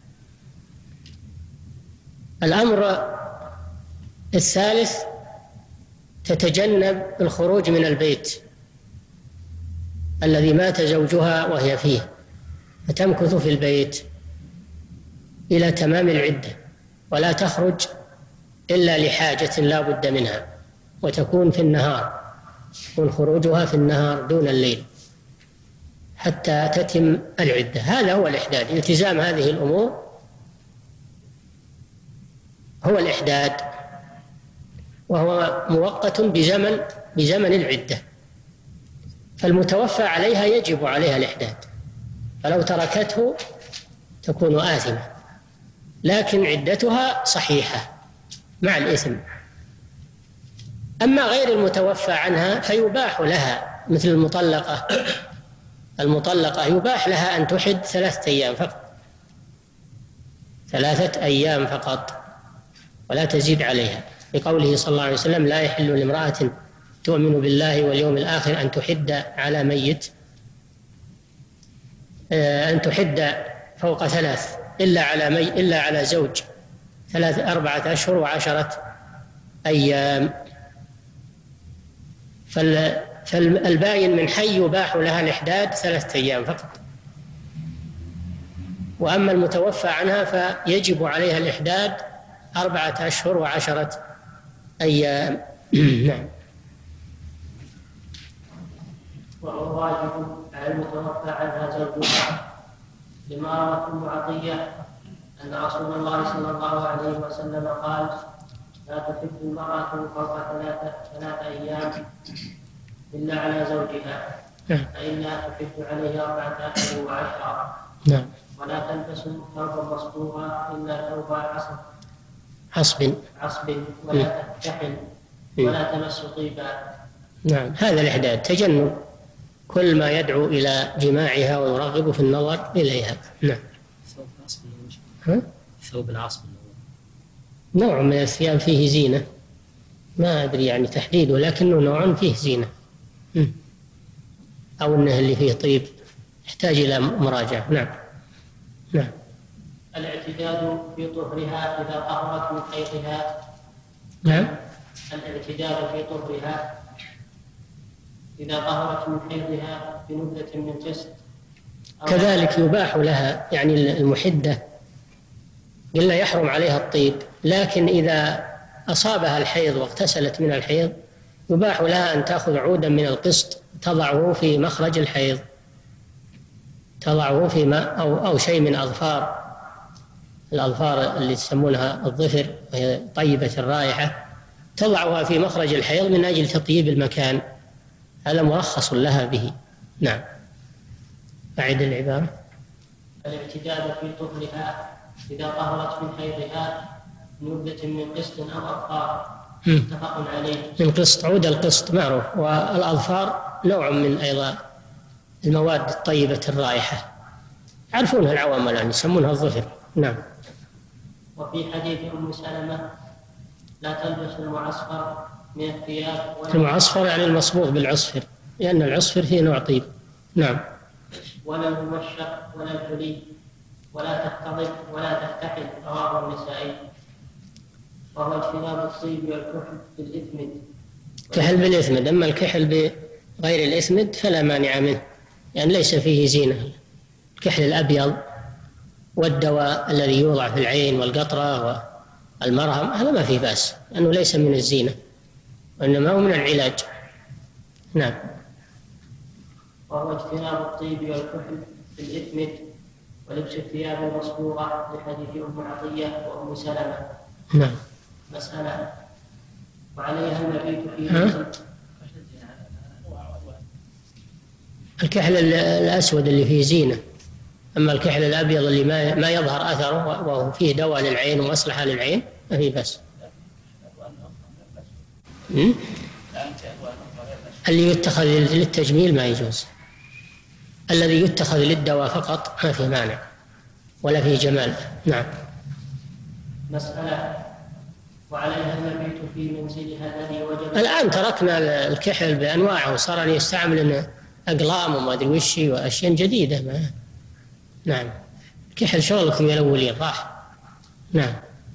الأمر الثالث تتجنب الخروج من البيت الذي مات زوجها وهي فيه، فتمكث في البيت إلى تمام العدة، ولا تخرج إلا لحاجة لا بد منها، وتكون في النهار، يكون خروجها في النهار دون الليل حتى تتم العدة. هذا هو الإحداد، التزام هذه الأمور هو الإحداد، وهو مؤقت بزمن العدة، فالمتوفى عليها يجب عليها الإحداد، فلو تركته تكون آثمة، لكن عدتها صحيحة مع الإثم. أما غير المتوفى عنها فيباح لها، مثل المطلقة يباح لها أن تحد 3 أيام فقط، 3 أيام فقط ولا تزيد عليها، لقوله صلى الله عليه وسلم: لا يحل لامرأة تؤمن بالله واليوم الآخر أن تحد على ميت، أن تحد فوق 3 إلا على زوج 4 أشهر و10 أيام. فالباين من حي يباح لها الإحداد 3 أيام فقط، وأما المتوفى عنها فيجب عليها الإحداد 4 أشهر و10 أيام. نعم. وهو واجب على المتوفى عنها زوجها، لما روى ابن عطية أن رسول الله صلى الله عليه وسلم قال: لا تحد المرأة فوق 3 أيام إلا على زوجها، فإنها تحد عليه 4 أشهر و10. نعم. ولا تلبس ثوبا مصبوغا إلا ثوب عصب ولا تكتحل ولا تمس طيبا. نعم، هذا الإحداد، تجنب كل ما يدعو إلى جماعها ويرغب في النظر إليها. نعم. ثوب العصب نوع من الثياب فيه زينة، ما أدري يعني تحديده، لكنه نوع فيه زينة، أو أنه اللي فيه طيب، يحتاج إلى مراجعة. نعم. نعم. الاعتداد في طهرها إذا طهرت من حيضها. نعم. الاعتداد في طهرها إذا طهرت من حيضها بنبذة من جسد. كذلك يباح لها، يعني المحدة قلنا يحرم عليها الطيب، لكن إذا أصابها الحيض واغتسلت من الحيض يباح لها أن تأخذ عودا من القسط تضعه في مخرج الحيض، تضعه في ماء أو شيء من الأظفار اللي يسمونها الظفر وهي طيبة الرائحة، تضعها في مخرج الحيض من أجل تطيب المكان، هذا مرخص لها به. نعم. أعد العبارة. الاعتداد في طهرها إذا طهرت من حيضها مدة من قسط أو أظفار، متفق عليه. من قسط، عود القسط معروف، والأظفار نوع من أيضا المواد الطيبة الرائحة، يعرفونها العوام الآن يسمونها الظفر. نعم. وفي حديث أم سلمة لا تلبس المعصفر من الثياب. المعصفر يعني المصبوغ بالعصفر، لأن العصفر فيه نوع طيب. نعم. ولا الممشق ولا الحلي ولا تختضب ولا تفتحل، رواه النسائي. وهو اجتناب الطيب والكحل بالإثمد. كحل بالإثمد، أما الكحل بغير الإثمد فلا مانع منه، يعني ليس فيه زينة. الكحل الأبيض والدواء الذي يوضع في العين والقطرة والمرهم هذا ما فيه بأس، لأنه ليس من الزينة وإنما هو من العلاج. نعم. وهو اجتناب الطيب والكحل بالإثمد ولبس الثياب المصبوغة لحديث أم عطية وأم سلمة. نعم. مسألة وعليها المبيت في الكحل الأسود اللي فيه زينة، أما الكحل الأبيض اللي ما يظهر أثره وهو فيه دواء للعين ومصلحة للعين ما فيه بس. اللي يتخذ للتجميل ما يجوز، الذي يتخذ للدواء فقط ما فيه مانع ولا فيه جمال. نعم. مسألة وعليها المبيت في منزلها الذي وجب. الآن تركنا الكحل بأنواعه وصار يستعمل أقلام وما أدري وش وأشياء جديدة ما. نعم. الكحل شغلكم يا الأولين راح. نعم.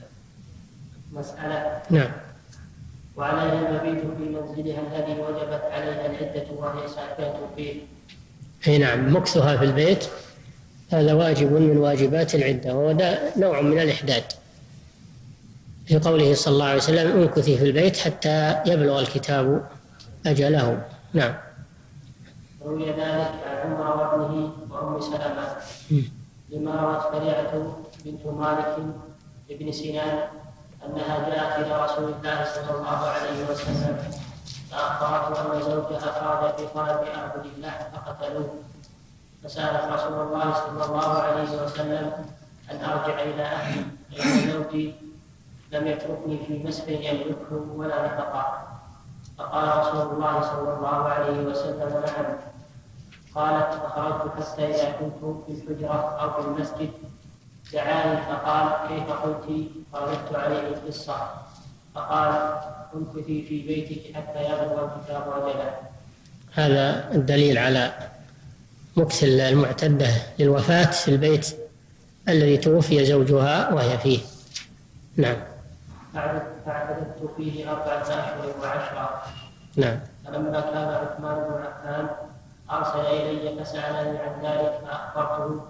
مسألة. نعم. وعليها المبيت في منزلها الذي وجبت عليها العدة وهي ساكنة فيه. أي نعم، مكثها في البيت هذا واجب من واجبات العدة، وهو نوع من الإحداد في قوله صلى الله عليه وسلم امكثي في البيت حتى يبلغ الكتاب أجله. نعم. روي ذلك عن عمر وابنه وأم سلمة لما روت فريعة بنت مالك بن سنان أنها جاءت إلى رسول الله صلى الله عليه وسلم فأخبرته أن زوجها خرج في طلب أعبد الله فقتلوه، فسألت رسول الله صلى الله عليه وسلم أن أرجع إلى أهلي فإن زوجي لم يتركني في مسح يملكه ولا نفقه. فقال رسول الله صلى الله عليه وسلم نعم. قالت فخرجت حتى إذا كنت في الحجرة أو في المسجد دعاني فقال كيف قلت؟ فرددت عليه القصة فقال امكثي في بيتك حتى يبلغ الكتاب أجله. هذا الدليل على مكث المعتدة للوفاة في البيت الذي توفي زوجها وهي فيه. نعم. فاعتدت فيه 4 أشهر و10. نعم. فلما كان عثمان بن عفان أرسل إلي فسألني عن ذلك فأخبرته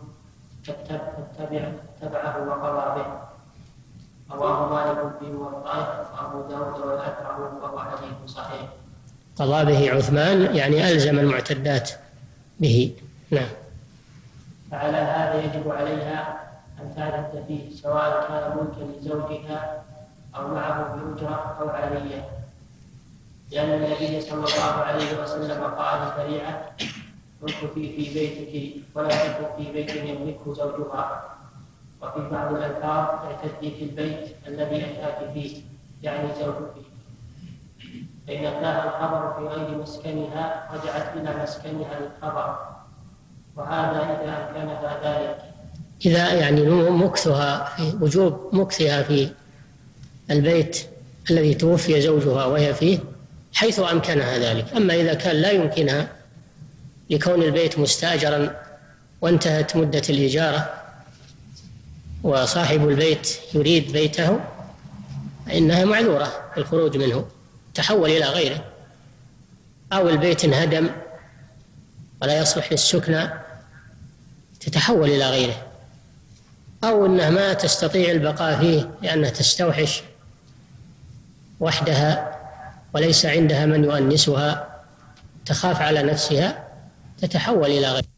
فاتبعه وقضى به. رواه مالك في موطئه وأبو داود والأكرم وهو حديث صحيح. قضى به عثمان يعني ألزم المعتدات به. نعم. فعلى هذا يجب عليها أن تعتد فيه سواء كان ملكا لزوجها أو معه بأجرة أو عارية، لأن النبي صلى الله عليه وسلم قال لفريعة امكثي في بيتك ولا تكن في بيت يملكه زوجها. وفي بعض الألفاظ اعتدي في البيت الذي أتاك فيه يعني زوجك، فإن أتاها الخبر في غير مسكنها رجعت إلى مسكنها للخبر، وهذا إذا أمكنها ذلك. إذا يعني مكثها في وجوب مكثها في البيت الذي توفي زوجها وهي فيه حيث أمكنها ذلك. أما إذا كان لا يمكنها لكون البيت مستأجرا وانتهت مدة الإجارة وصاحب البيت يريد بيته فإنها معذورة في الخروج منه، تحول إلى غيره، أو البيت انهدم ولا يصلح للسكنى تتحول إلى غيره، أو أنها ما تستطيع البقاء فيه لأنها تستوحش وحدها وليس عندها من يؤنسها، تخاف على نفسها تتحول إلى غير.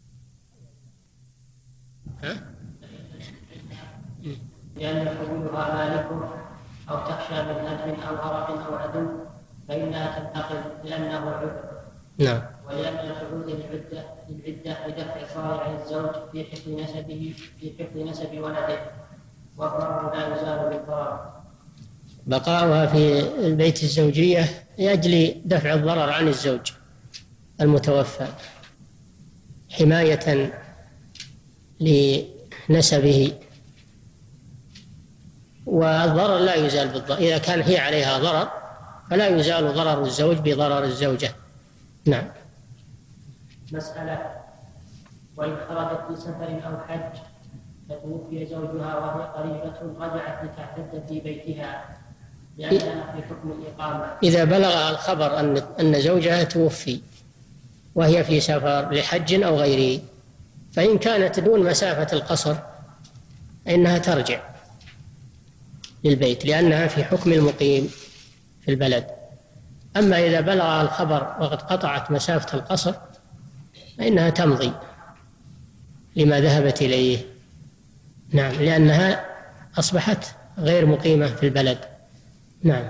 لأن حبولها مالك أو تخشى من هدم أو غرق أو عدم فإنها تنتقل لأنه عذر. نعم. ولأن الحدود للعدة لدفع صارع الزوج في حفظ نسب ولده، والضرر لا يزال بالضرر. بقاؤها في البيت الزوجية لأجل دفع الضرر عن الزوج المتوفى، حماية لنسبه، والضرر لا يزال بالضرر. إذا كان هي عليها ضرر فلا يزال ضرر الزوج بضرر الزوجة. نعم. مسألة: وإن خرجت لسفر أو حج فتوفي زوجها وهي قريبة رجعت لتعتد في بيتها لأنها في حكم الإقامة. إذا بلغها الخبر أن زوجها توفي وهي في سفر لحج أو غيره، فإن كانت دون مسافة القصر فإنها ترجع للبيت لأنها في حكم المقيم في البلد. أما إذا بلغها الخبر وقد قطعت مسافة القصر فإنها تمضي لما ذهبت إليه. نعم، لأنها أصبحت غير مقيمة في البلد. نعم.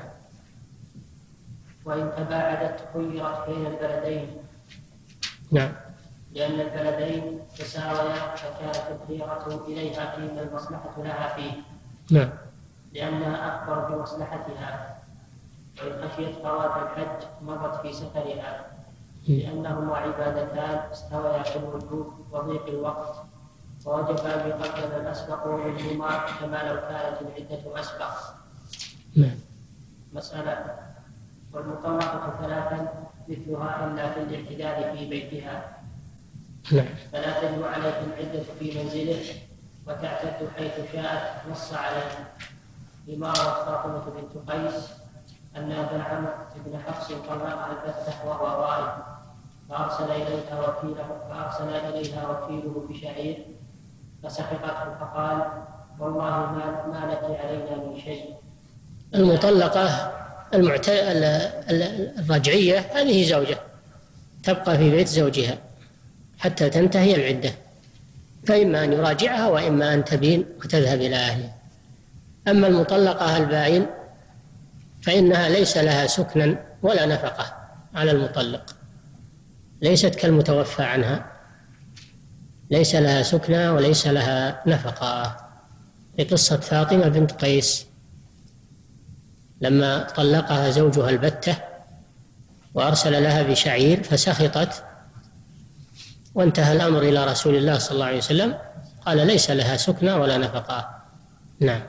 وإن تباعدت خيرت بين البلدين. نعم. لأن البلدين تساويا فكانت الخيرة إليها فيما المصلحة لها فيه. نعم. لأنها أكبر بمصلحتها. وإن خشيت فوات الحج مرت في سفرها، لأنهما عبادتان استويا في الوجوب وضيق الوقت، ووجب أن يقدم الأسبق منهما كما لو كانت العدة أسبق. نعم. مسألة: والمطلقة ثلاثا مثلها إلا في الاعتدال في بيتها. نعم. فلا تجب عليه العدة في منزله وتعتد حيث شاءت. نص عليه لما روت فاطمة بنت قيس أن أبا عمرو بن حفص طلقها البتة وهو غائب، فأرسل إليها وكيله بشعير فسحقته فقال: والله ما لك علينا من شيء. المطلقة الرجعية هذه زوجة تبقى في بيت زوجها حتى تنتهي العدة، فإما أن يراجعها وإما أن تبين وتذهب إلى أهلها. أما المطلقة البائن فإنها ليس لها سكنا ولا نفقة على المطلق، ليست كالمتوفى عنها، ليس لها سكنى وليس لها نفقة. في قصة فاطمة بنت قيس لما طلقها زوجها البتة وأرسل لها بشعير فسخطت، وانتهى الأمر إلى رسول الله صلى الله عليه وسلم قال: ليس لها سكنى ولا نفقة. نعم.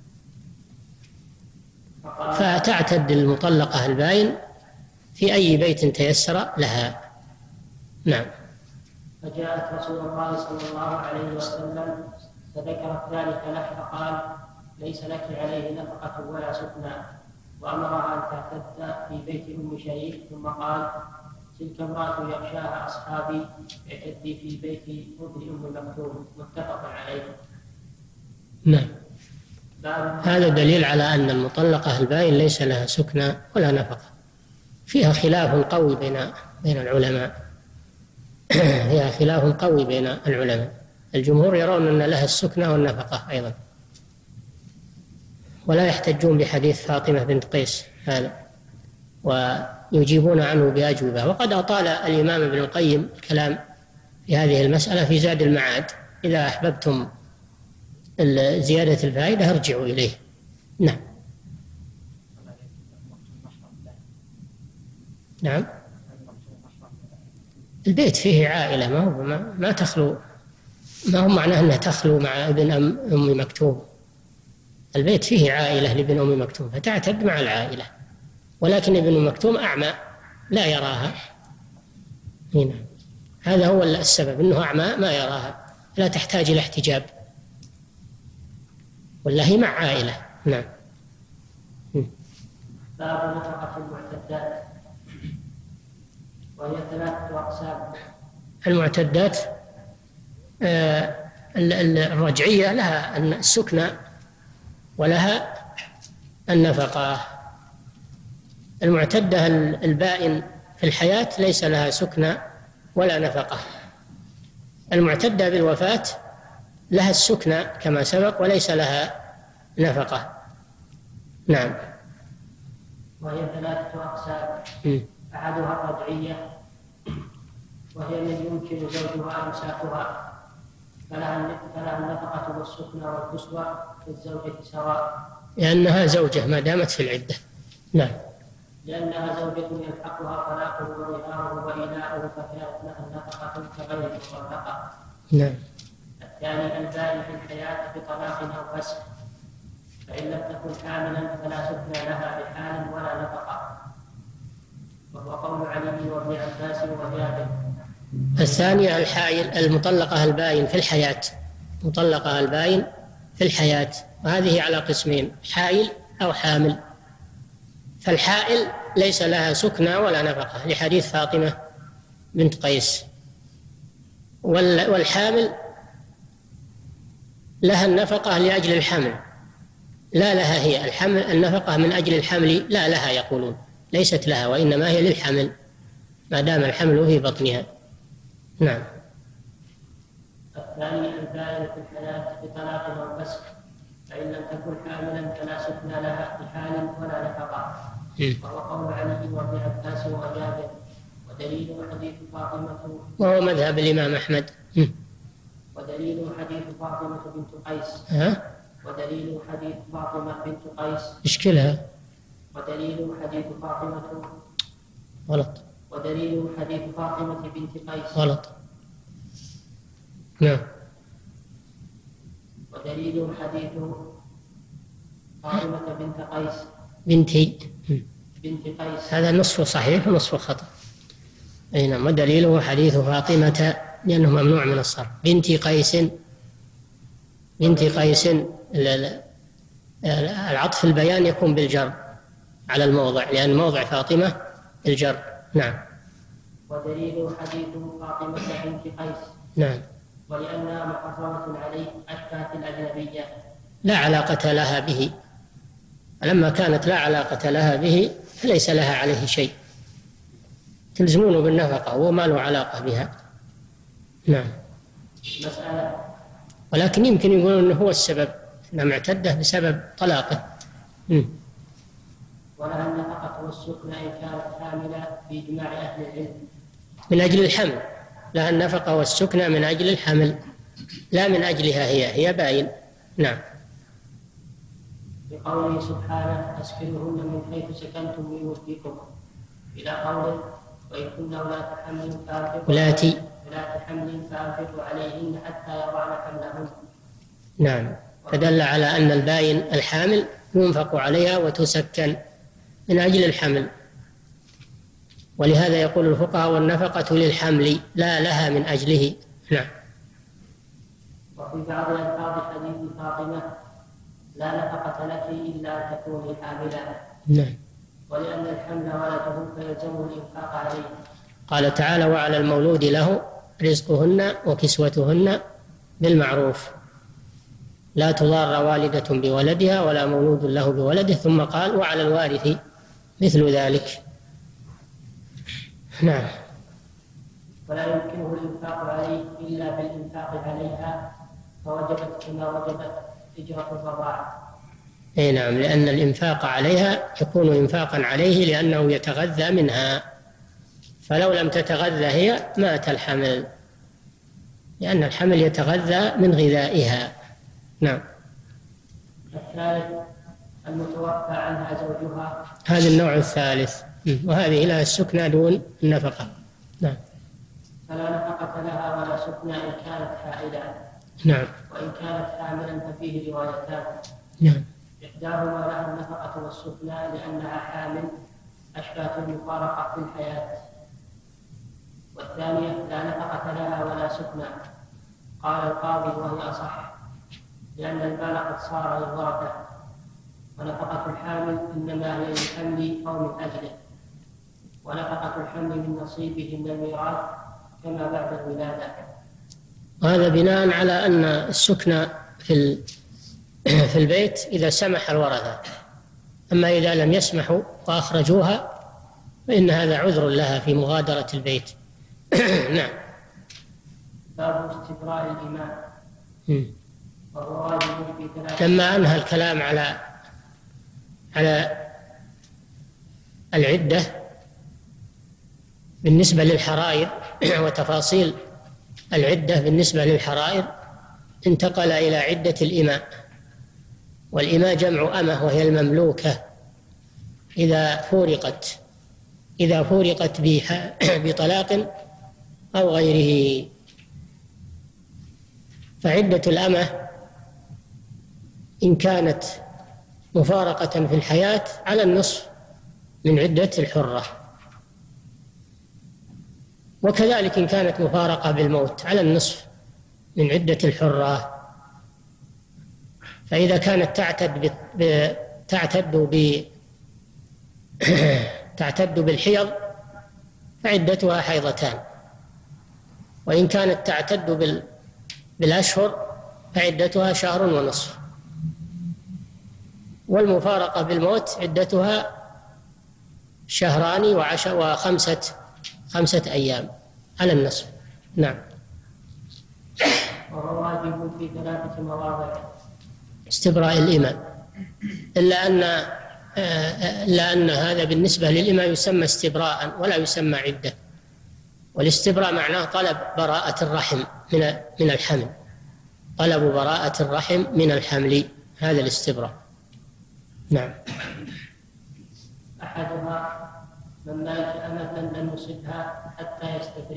فتعتد المطلقة البائن في أي بيت تيسر لها. نعم. فجاءت رسول الله صلى الله عليه وسلم فذكرت ذلك له فقال: ليس لك عليه نفقة ولا سكنى، وأمرها أن تعتد في بيت أم شريك، ثم قال: تلك امرأة يغشاها أصحابي اعتدي في بيت ابن أم مكتوم. متفق عليه. نعم. هذا دليل على أن المطلقة البائن ليس لها سكنى ولا نفقة. فيها خلاف قوي بين العلماء فيها خلاف قوي بين العلماء. الجمهور يرون أن لها السكنى والنفقة أيضا، ولا يحتجون بحديث فاطمة بنت قيس هذا، ويجيبون عنه بأجوبة. وقد أطال الإمام ابن القيم الكلام في هذه المسألة في زاد المعاد. إذا أحببتم زيادة الفائدة ارجعوا إليه. نعم. نعم. البيت فيه عائلة، ما تخلو، ما هو معناه أنها تخلو مع ابن أم مكتوم. البيت فيه عائلة لابن أم مكتوم فتعتد مع العائلة، ولكن ابن أم مكتوم أعمى لا يراها. هنا هذا هو السبب، أنه أعمى ما يراها، لا تحتاج إلى احتجاب، ولا هي مع عائلة. نعم. باب نفقة المعتدات، وهي 3 أقسام. المعتدات الرجعية لها السكنى ولها النفقة. المعتدة البائن في الحياة ليس لها سكنى ولا نفقة. المعتدة بالوفاة لها السكنى كما سبق وليس لها نفقة. نعم. وهي 3 أقسام. أحدها الرجعية، وهي من يمكن زوجها إمساكها، فلها النفقة والسكنى والكسوة للزوجة سواء، لأنها زوجة ما دامت في العدة. نعم. لأنها زوجة يلحقها طلاقه وظهاره وإيلاؤه فكانت لها النفقة كغير المطلقة. نعم. الثاني البائن في الحياة بطلاق أو فسخ، فإن لم تكن حاملا فلا سكن لها بحال ولا نفقة، وهو قول علي وابن عباس وجابر. الثانية الحائل المطلقة البائن في الحياة، مطلقة البائن في الحياة، وهذه على قسمين: حائل أو حامل. فالحائل ليس لها سكنى ولا نفقة لحديث فاطمة بنت قيس، والحامل لها النفقة لأجل الحمل، لا لها هي الحمل النفقة من أجل الحمل، لا لها يقولون، ليست لها وإنما هي للحمل ما دام الحمل في بطنها. نعم. الثاني البائن في الحياة بطلاق أو فسخ، فإن لم تكن حاملا فلا سكن لها بحال ولا نفقة، وهو قول علي وابن عباس وجابر. ودليل حديث فاطمة، وهو مذهب الإمام أحمد. ودليل حديث فاطمة بنت قيس. ودليل حديث فاطمة بنت قيس. إشكلها. ودليل حديث فاطمة غلط. ودليل حديث فاطمة بنت قيس. غلط. نعم. ودليل حديث فاطمة بنت قيس. بنت قيس. هذا نصف صحيح ونصف خطأ. أي نعم. ودليله حديث فاطمة لأنه ممنوع من الصرف. بنت قيس. العطف البيان يكون بالجر على الموضع، لأن موضع فاطمة الجر. نعم. ودليل حديث فاطمة بنت قيس. نعم. ولأنها محرمة عليه أشبهت الأجنبية، لا علاقة لها به، لما كانت لا علاقة لها به فليس لها عليه شيء، تلزمونه بالنفقة وما له علاقة بها. نعم. مسألة. ولكن يمكن يقولون أنه هو السبب، أنها معتدة بسبب طلاقه. ولها النفقة والسكنى إن كانت حاملة بإجماع أهل العلم. من أجل الحمل، لها النفقة والسكنى من أجل الحمل، لا من أجلها هي باين. نعم. بقوله سبحانه: أسكنهن من حيث سكنتم من وجدكم، إلى قوله: وإن كن ولاتي حمل فأنفقوا عليهن حتى يضعن حملهن. نعم. فدل على أن الباين الحامل ينفق عليها وتسكن من أجل الحمل، ولهذا يقول الفقهاء: والنفقة للحمل لا لها من أجله. نعم. وفي بعض ألفاظ حديث فاطمة: لا نفقة لك إلا أن تكوني حاملا. نعم. ولأن الحمل ولده فيلزم الإنفاق عليه. قال تعالى: وعلى المولود له رزقهن وكسوتهن بالمعروف، لا تضار والدة بولدها ولا مولود له بولده، ثم قال: وعلى الوارث مثل ذلك. نعم. ولا يمكنه الإنفاق عليه إلا بالإنفاق عليها، فوجبت كما وجبت هجرة الرضاعة. أي نعم، لأن الإنفاق عليها يكون إنفاقا عليه لأنه يتغذى منها، فلو لم تتغذى هي مات الحمل، لأن الحمل يتغذى من غذائها. نعم. الثالث المتوفى عنها زوجها. هذا النوع الثالث، وهذه لها السكنى دون النفقة. نعم. فلا نفقة لها ولا سكنى إن كانت حائلة. نعم. وإن كانت حاملا ففيه روايتان. نعم. إحداهما لها النفقة والسكنى لأنها حامل أشبهت المفارقة في الحياة، والثانية لا نفقة لها ولا سكنى. قال القاضي: وهي أصح، لأن المال قد صار للورثة، ونفقة الحامل إنما هي للحمل أو من أجله، ونفقة الحمل من نصيبه من الميراث كما بعد الولادة. وهذا بناء على أن السكنى في البيت إذا سمح الورثة، أما إذا لم يسمحوا وأخرجوها فإن هذا عذر لها في مغادرة البيت. نعم. باب استبراء الإماء وهو واجب في 3. لما أنهى الكلام على العدة بالنسبة للحرائر وتفاصيل العدة بالنسبة للحرائر، انتقل إلى عدة الإماء. والإماء جمع أمة، وهي المملوكة إذا فورقت بطلاق أو غيره. فعدة الأمة إن كانت مفارقة في الحياة على النصف من عدة الحرة، وكذلك إن كانت مفارقة بالموت على النصف من عدة الحرة. فإذا كانت تعتد بالحيض فعدتها حيضتان، وإن كانت تعتد بالأشهر فعدتها 1.5 شهر. والمفارقة بالموت عدتها 2 شهر و5 أيام على النصف. نعم. وهو واجب في 3 مواضع. استبراء الإماء، إلا أن هذا بالنسبة للإماء يسمى استبراء ولا يسمى عدة. والاستبراء معناه طلب براءة الرحم من الحمل، طلب براءة الرحم من الحمل، هذا الاستبراء. نعم. أحدها من ملك أمة لم يصبها حتى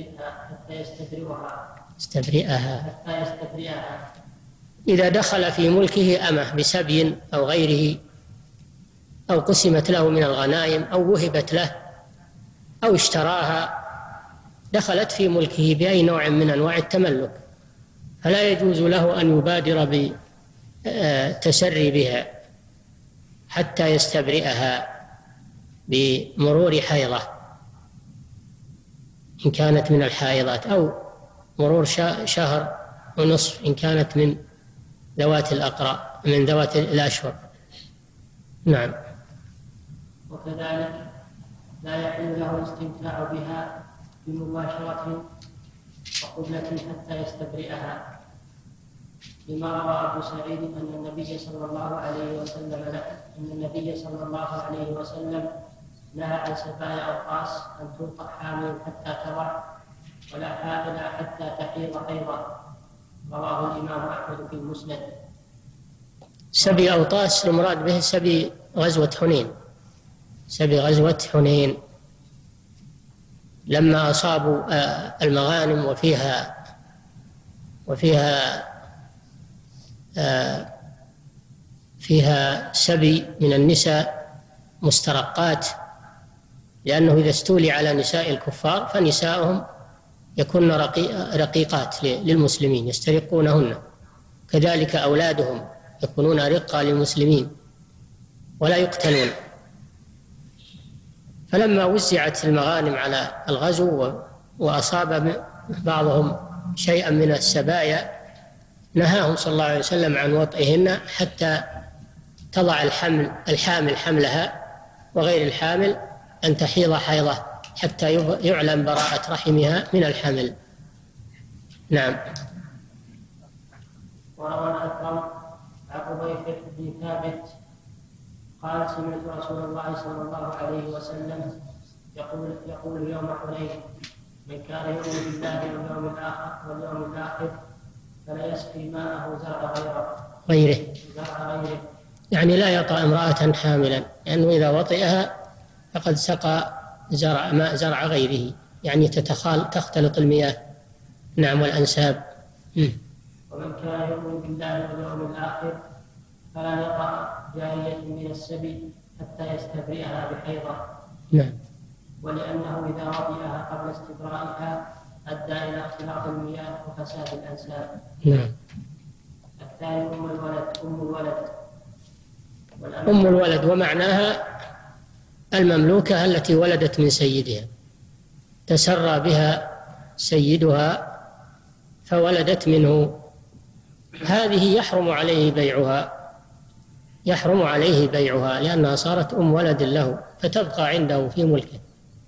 يستبرئها. إذا دخل في ملكه أمة بسبي أو غيره، أو قسمت له من الغنائم أو وهبت له أو اشتراها، دخلت في ملكه بأي نوع من أنواع التملك، فلا يجوز له أن يبادر بالتسري بها حتى يستبرئها بمرور حيضة إن كانت من الحائضات، أو مرور 1.5 شهر إن كانت من ذوات الأقراء، من ذوات الأشهر. نعم. وكذلك لا يحل له الاستمتاع بها بمباشرة وقبلة حتى يستبرئها، لما روى أبو سعيد أن النبي صلى الله عليه وسلم نهى عن سبايا أوقاس أن توقع حامل حتى تضع، ولا حائل حتى تحيض حيضا. رواه الإمام أحمد في المسند. سبي أوطاس المراد به سبي غزوة حنين، لما أصابوا المغانم فيها سبي من النساء مسترقات، لأنه إذا استولي على نساء الكفار فنساءهم يكون رقيقات للمسلمين يسترقونهن، كذلك أولادهم يكونون رقة للمسلمين ولا يقتلون. فلما وزعت المغانم على الغزو وأصاب بعضهم شيئا من السبايا، نهاهم صلى الله عليه وسلم عن وطئهن حتى تضع الحامل حملها، وغير الحامل أن تحيض حيضة حتى يعلم براءة رحمها من الحمل. نعم. وروى الأكرم عن حذيفة بن ثابت قال: سمعت رسول الله صلى الله عليه وسلم يقول يوم حنين: من كان يؤمن بالله واليوم الآخر فلا يسقي ماءه زرع غيره، يعني لا يطأ امرأة حاملا، لأنه إذا وطئها فقد سقى ماء زرع غيره، يعني تختلط المياه. نعم. والأنساب. ومن كان يؤمن بالله واليوم الآخر فلا يطأ جارية من السبي حتى يستبرئها بحيضة. نعم. ولأنه إذا وطئها قبل استبرائها أدى إلى اختلاط المياه وفساد الأنساب. نعم. الثاني أم الولد ومعناها المملوكة التي ولدت من سيدها، تسرى بها سيدها فولدت منه، هذه يحرم عليه بيعها لأنها صارت أم ولد له، فتبقى عنده في ملكه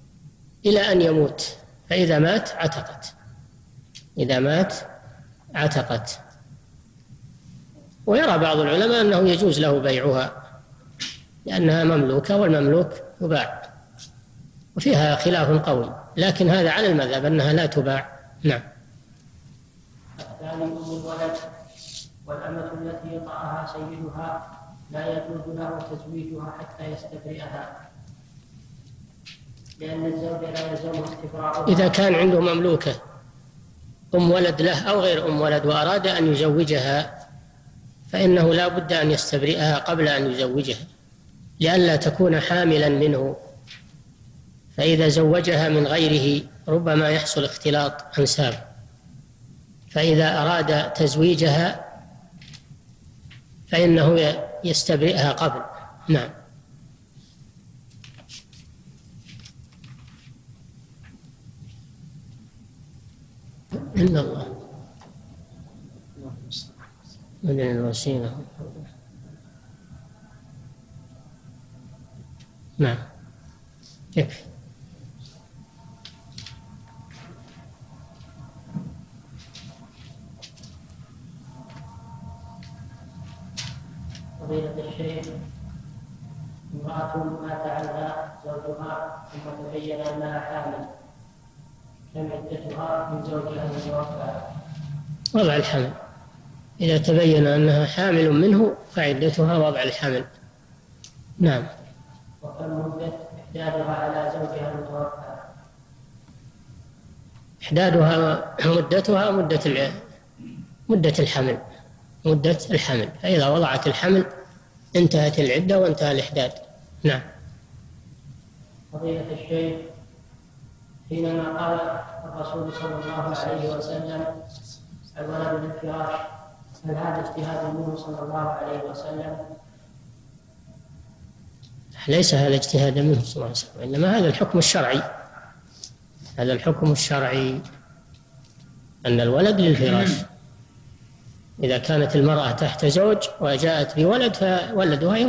إلى أن يموت، فإذا مات عتقت، إذا مات عتقت. ويرى بعض العلماء أنه يجوز له بيعها لأنها مملوكة، والمملوك يباع، وفيها خلاف قوي، لكن هذا على المذهب أنها لا تباع. نعم. الثاني أم الولد، والأمة التي يطأها سيدها لا يجوز له تزويجها حتى يستبرئها، لأن الزوج لا يلزمه استبراؤها. إذا كان عنده مملوكة أم ولد له أو غير أم ولد وأراد أن يزوجها، فإنه لا بد أن يستبرئها قبل أن يزوجها لئلا تكون حاملا منه، فإذا زوجها من غيره ربما يحصل اختلاط أنساب، فإذا أراد تزويجها فإنه يستبرئها قبل. نعم. إن الله من الوسيلة. نعم يكفي. فضيلة الشيخ، امرأة مات عنها زوجها ثم تبين أنها حامل، كم عدتها من زوجها المتوفى؟ وضع الحمل، إذا تبين أنها حامل منه فعدتها وضع الحمل. نعم. وكم مدة إحدادها على زوجها المتوفى؟ إحدادها مدتها مدة الحمل، مدة الحمل، فإذا وضعت الحمل انتهت العدة وانتهى الإحداد. نعم. فضيلة الشيخ، حينما قال الرسول صلى الله عليه وسلم الولد للفراش، هل هذا اجتهاد منه صلى الله عليه وسلم؟ ليس هذا اجتهاد منه صلى الله عليه وسلم، إنما هذا الحكم الشرعي، هذا الحكم الشرعي أن الولد للفراش. إذا كانت المرأة تحت زوج وجاءت بولد فولدها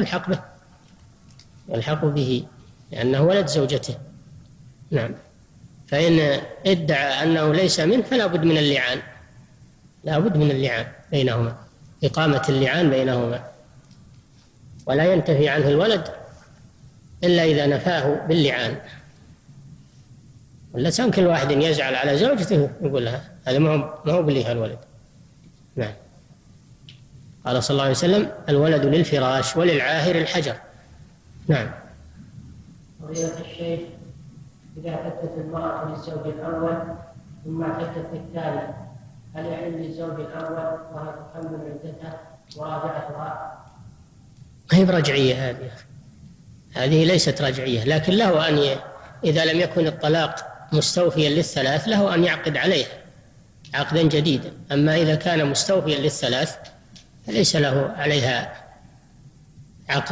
يلحق به لأنه ولد زوجته. نعم. فإن ادعى أنه ليس منه فلا بد من اللعان، لا بد من اللعان بينهما، إقامة اللعان بينهما، ولا ينتفي عنه الولد إلا إذا نفاه باللعان. ولا كل واحد يزعل على زوجته يقول لها هذا ما هو بليها الولد. نعم. قال صلى الله عليه وسلم الولد للفراش وللعاهر الحجر. نعم. فضيلة الشيخ، إذا اعتدت المرأة للزوج الأول ثم اعتدت للثاني، هل يحل للزوج الأول وهي تكمل عدتها وراجعتها؟ هي برجعية هذه ليست رجعية، لكن له أن إذا لم يكن الطلاق مستوفيا للثلاث له أن يعقد عليها عقدا جديدا. أما إذا كان مستوفيا للثلاث فليس له عليها عقد.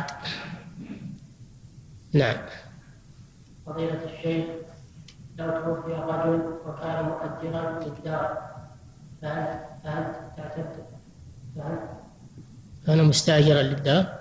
نعم. فضيلة الشيخ، لو توفي رجل وكان مؤجرا للدار فهل تعتد؟ كان مستأجرا للدار.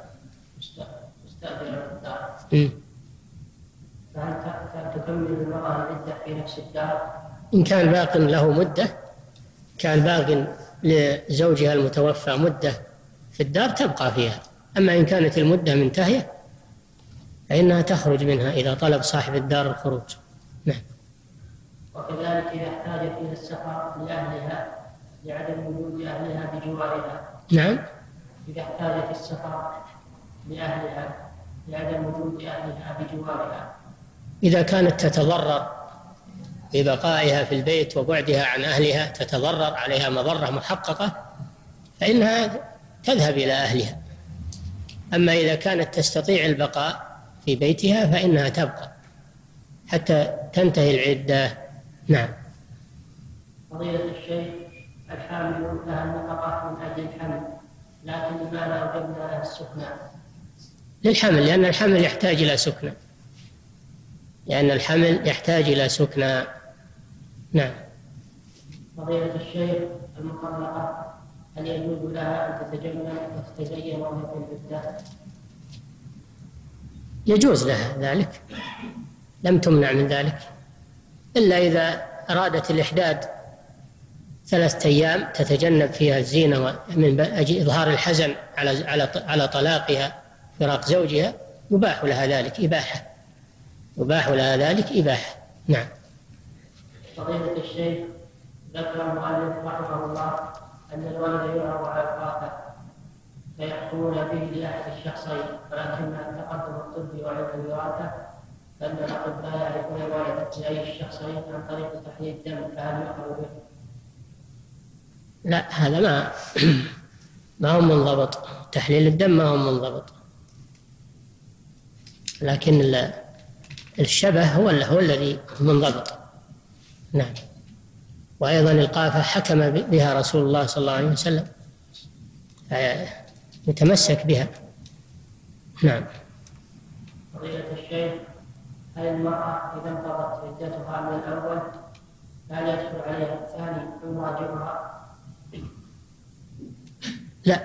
فهل تكمل المرأة العدة في نفس الدار؟ إن كان باق له مدة، كان باق لزوجها المتوفى مدة في الدار تبقى فيها. أما إن كانت المدة منتهية فإنها تخرج منها إذا طلب صاحب الدار الخروج. نعم. وكذلك إذا احتاجت إلى السفر لأهلها لعدم وجود أهلها بجوارها. نعم. إذا احتاجت السفر لأهلها لعدم وجود أهلها بجوارها، إذا كانت تتضرر ببقائها في البيت وبعدها عن أهلها، تتضرر عليها مضرة محققة، فإنها تذهب إلى أهلها. أما إذا كانت تستطيع البقاء في بيتها فإنها تبقى حتى تنتهي العدة. نعم. فضيلة الشيخ، الحامل لها النفقة من أجل الحمل، لكن لماذا وجبنا لها السكنى؟ للحمل، لأن الحمل يحتاج إلى سكنى، لأن الحمل يحتاج إلى سكنى. نعم. فضيلة الشيخ، المطلقة هل يجوز لها أن تتجمل وتتزين وهي في العدة؟ يجوز لها ذلك، لم تمنع من ذلك. إلا إذا أرادت الإحداد 3 أيام تتجنب فيها الزينة من أجل إظهار الحزن على طلاقها فراق زوجها، يباح لها ذلك إباحة، يباح لها ذلك إباحة. نعم. فضيلة الشيخ، ذكر المؤلف رحمه الله أن الولد يعرض على الواقع فيحكمون به لأحد الشخصين، ولكن مع التقدم الطبي وعلم الوراثة فإن الأطباء يعرفون الولد لأي الشخصين عن طريق تحليل الدم، فهل يؤخذ به؟ لا، هذا ما هو منضبط، تحليل الدم ما هو منضبط، لكن الشبه هو الذي منضبط. نعم. وأيضا القافة حكم بها رسول الله صلى الله عليه وسلم، يتمسك بها. نعم. فضيلة الشيخ، هل المرأة إذا انقضت عدتها من الأول هل يدخل عليها الثاني ويراجعها؟ لا،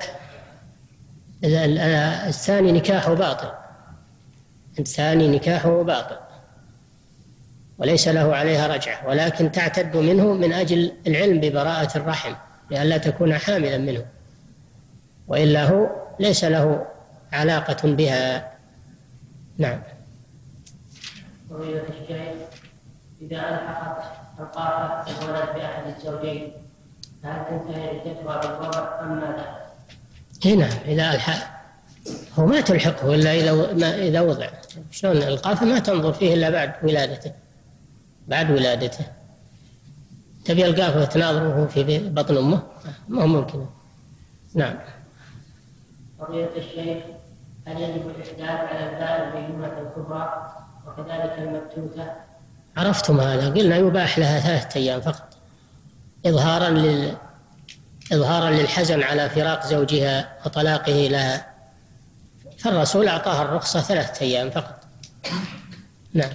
الثاني نكاحه باطل، الثاني نكاحه باطل وليس له عليها رجعة، ولكن تعتد منه من أجل العلم ببراءة الرحم لئلا تكون حاملا منه، وإلا هو ليس له علاقة بها. نعم. فضيلة الشيخ، إذا ألحقت القافة الولد بأحد الزوجين هل تنتهي عدتها بالوضع أم ماذا؟ نعم، إذا ألحق هو ما تلحقه إلا إذا وضع. شلون القافة ما تنظر فيه إلا بعد ولادته. تبي القافة تناظره في بطن أمه؟ ما هو ممكن. نعم. فضيلة الشيخ، هل يجب الإحداث على البائع بهمة الكبرى وكذلك المبتوتة؟ عرفتم هذا، قلنا يباح لها 3 أيام فقط إظهارا للحزن على فراق زوجها وطلاقه لها، فالرسول أعطاها الرخصة 3 أيام فقط. نعم.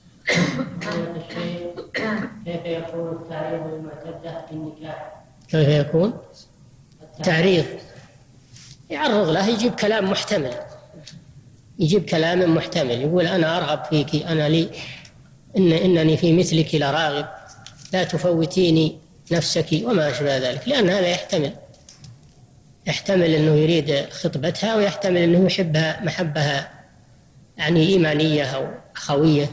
كيف يكون التعريض للمعتدة في النكاح؟ كيف يكون تعريض؟ يعرض له، يجيب كلام محتمل، يقول أنا أرغب فيك، أنا لي إنني في مثلك لراغب، لا تفوتيني نفسك وما أشبه ذلك، لأن هذا يحتمل أنه يريد خطبتها، ويحتمل أنه يحبها محبها يعني إيمانية أو أخوية،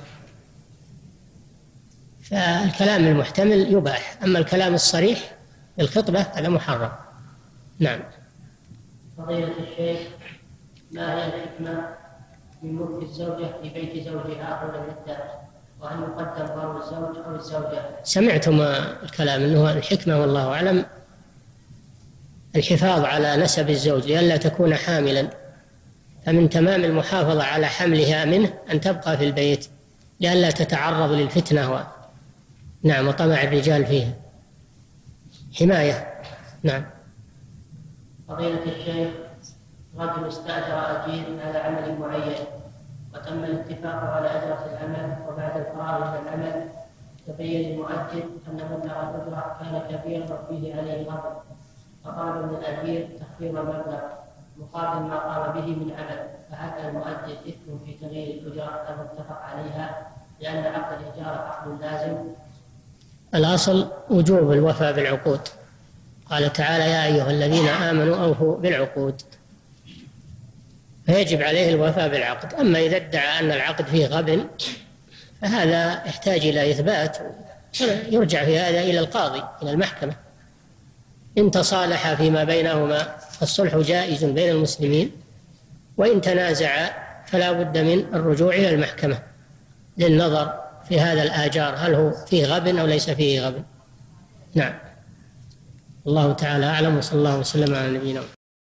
فالكلام المحتمل يباح، أما الكلام الصريح بالخطبة هذا محرم. نعم. فضيلة الشيخ، ما هي الحكمة من ملك الزوجة في بيت زوجها طول العدة، وهل يقدم ضرر الزوج أو الزوجة؟ سمعتم الكلام أنه الحكمة والله أعلم الحفاظ على نسب الزوج لئلا تكون حاملا، فمن تمام المحافظة على حملها منه أن تبقى في البيت لئلا تتعرض للفتنة نعم وطمع الرجال فيها، حماية. نعم. فضيلة الشيخ، رجل استأجر أجير على عمل معين وتم الاتفاق على أجرة العمل، وبعد الفراغ من العمل تبين المؤجر أن مبلغ الأجرة كان كبيرا وفيه عليه غرض، فطلب من الأجير تخفيض المبلغ مقابل ما قام به من عمل، فهل المؤجر إثم في تغيير الأجرة المتفق عليها لأن عقد الإجارة عقد لازم؟ الأصل وجوب الوفاء بالعقود، قال تعالى يا أيها الذين آمنوا أوفوا بالعقود، فيجب عليه الوفاء بالعقد. أما إذا ادعى أن العقد فيه غبن فهذا يحتاج إلى إثبات، يرجع في هذا إلى القاضي، إلى المحكمة. إن تصالح فيما بينهما فالصلح جائز بين المسلمين، وإن تنازع فلا بد من الرجوع إلى المحكمة للنظر في هذا الآجار هل هو فيه غبن أو ليس فيه غبن. نعم. الله تعالى أعلم، وصلى الله وسلم على نبينا.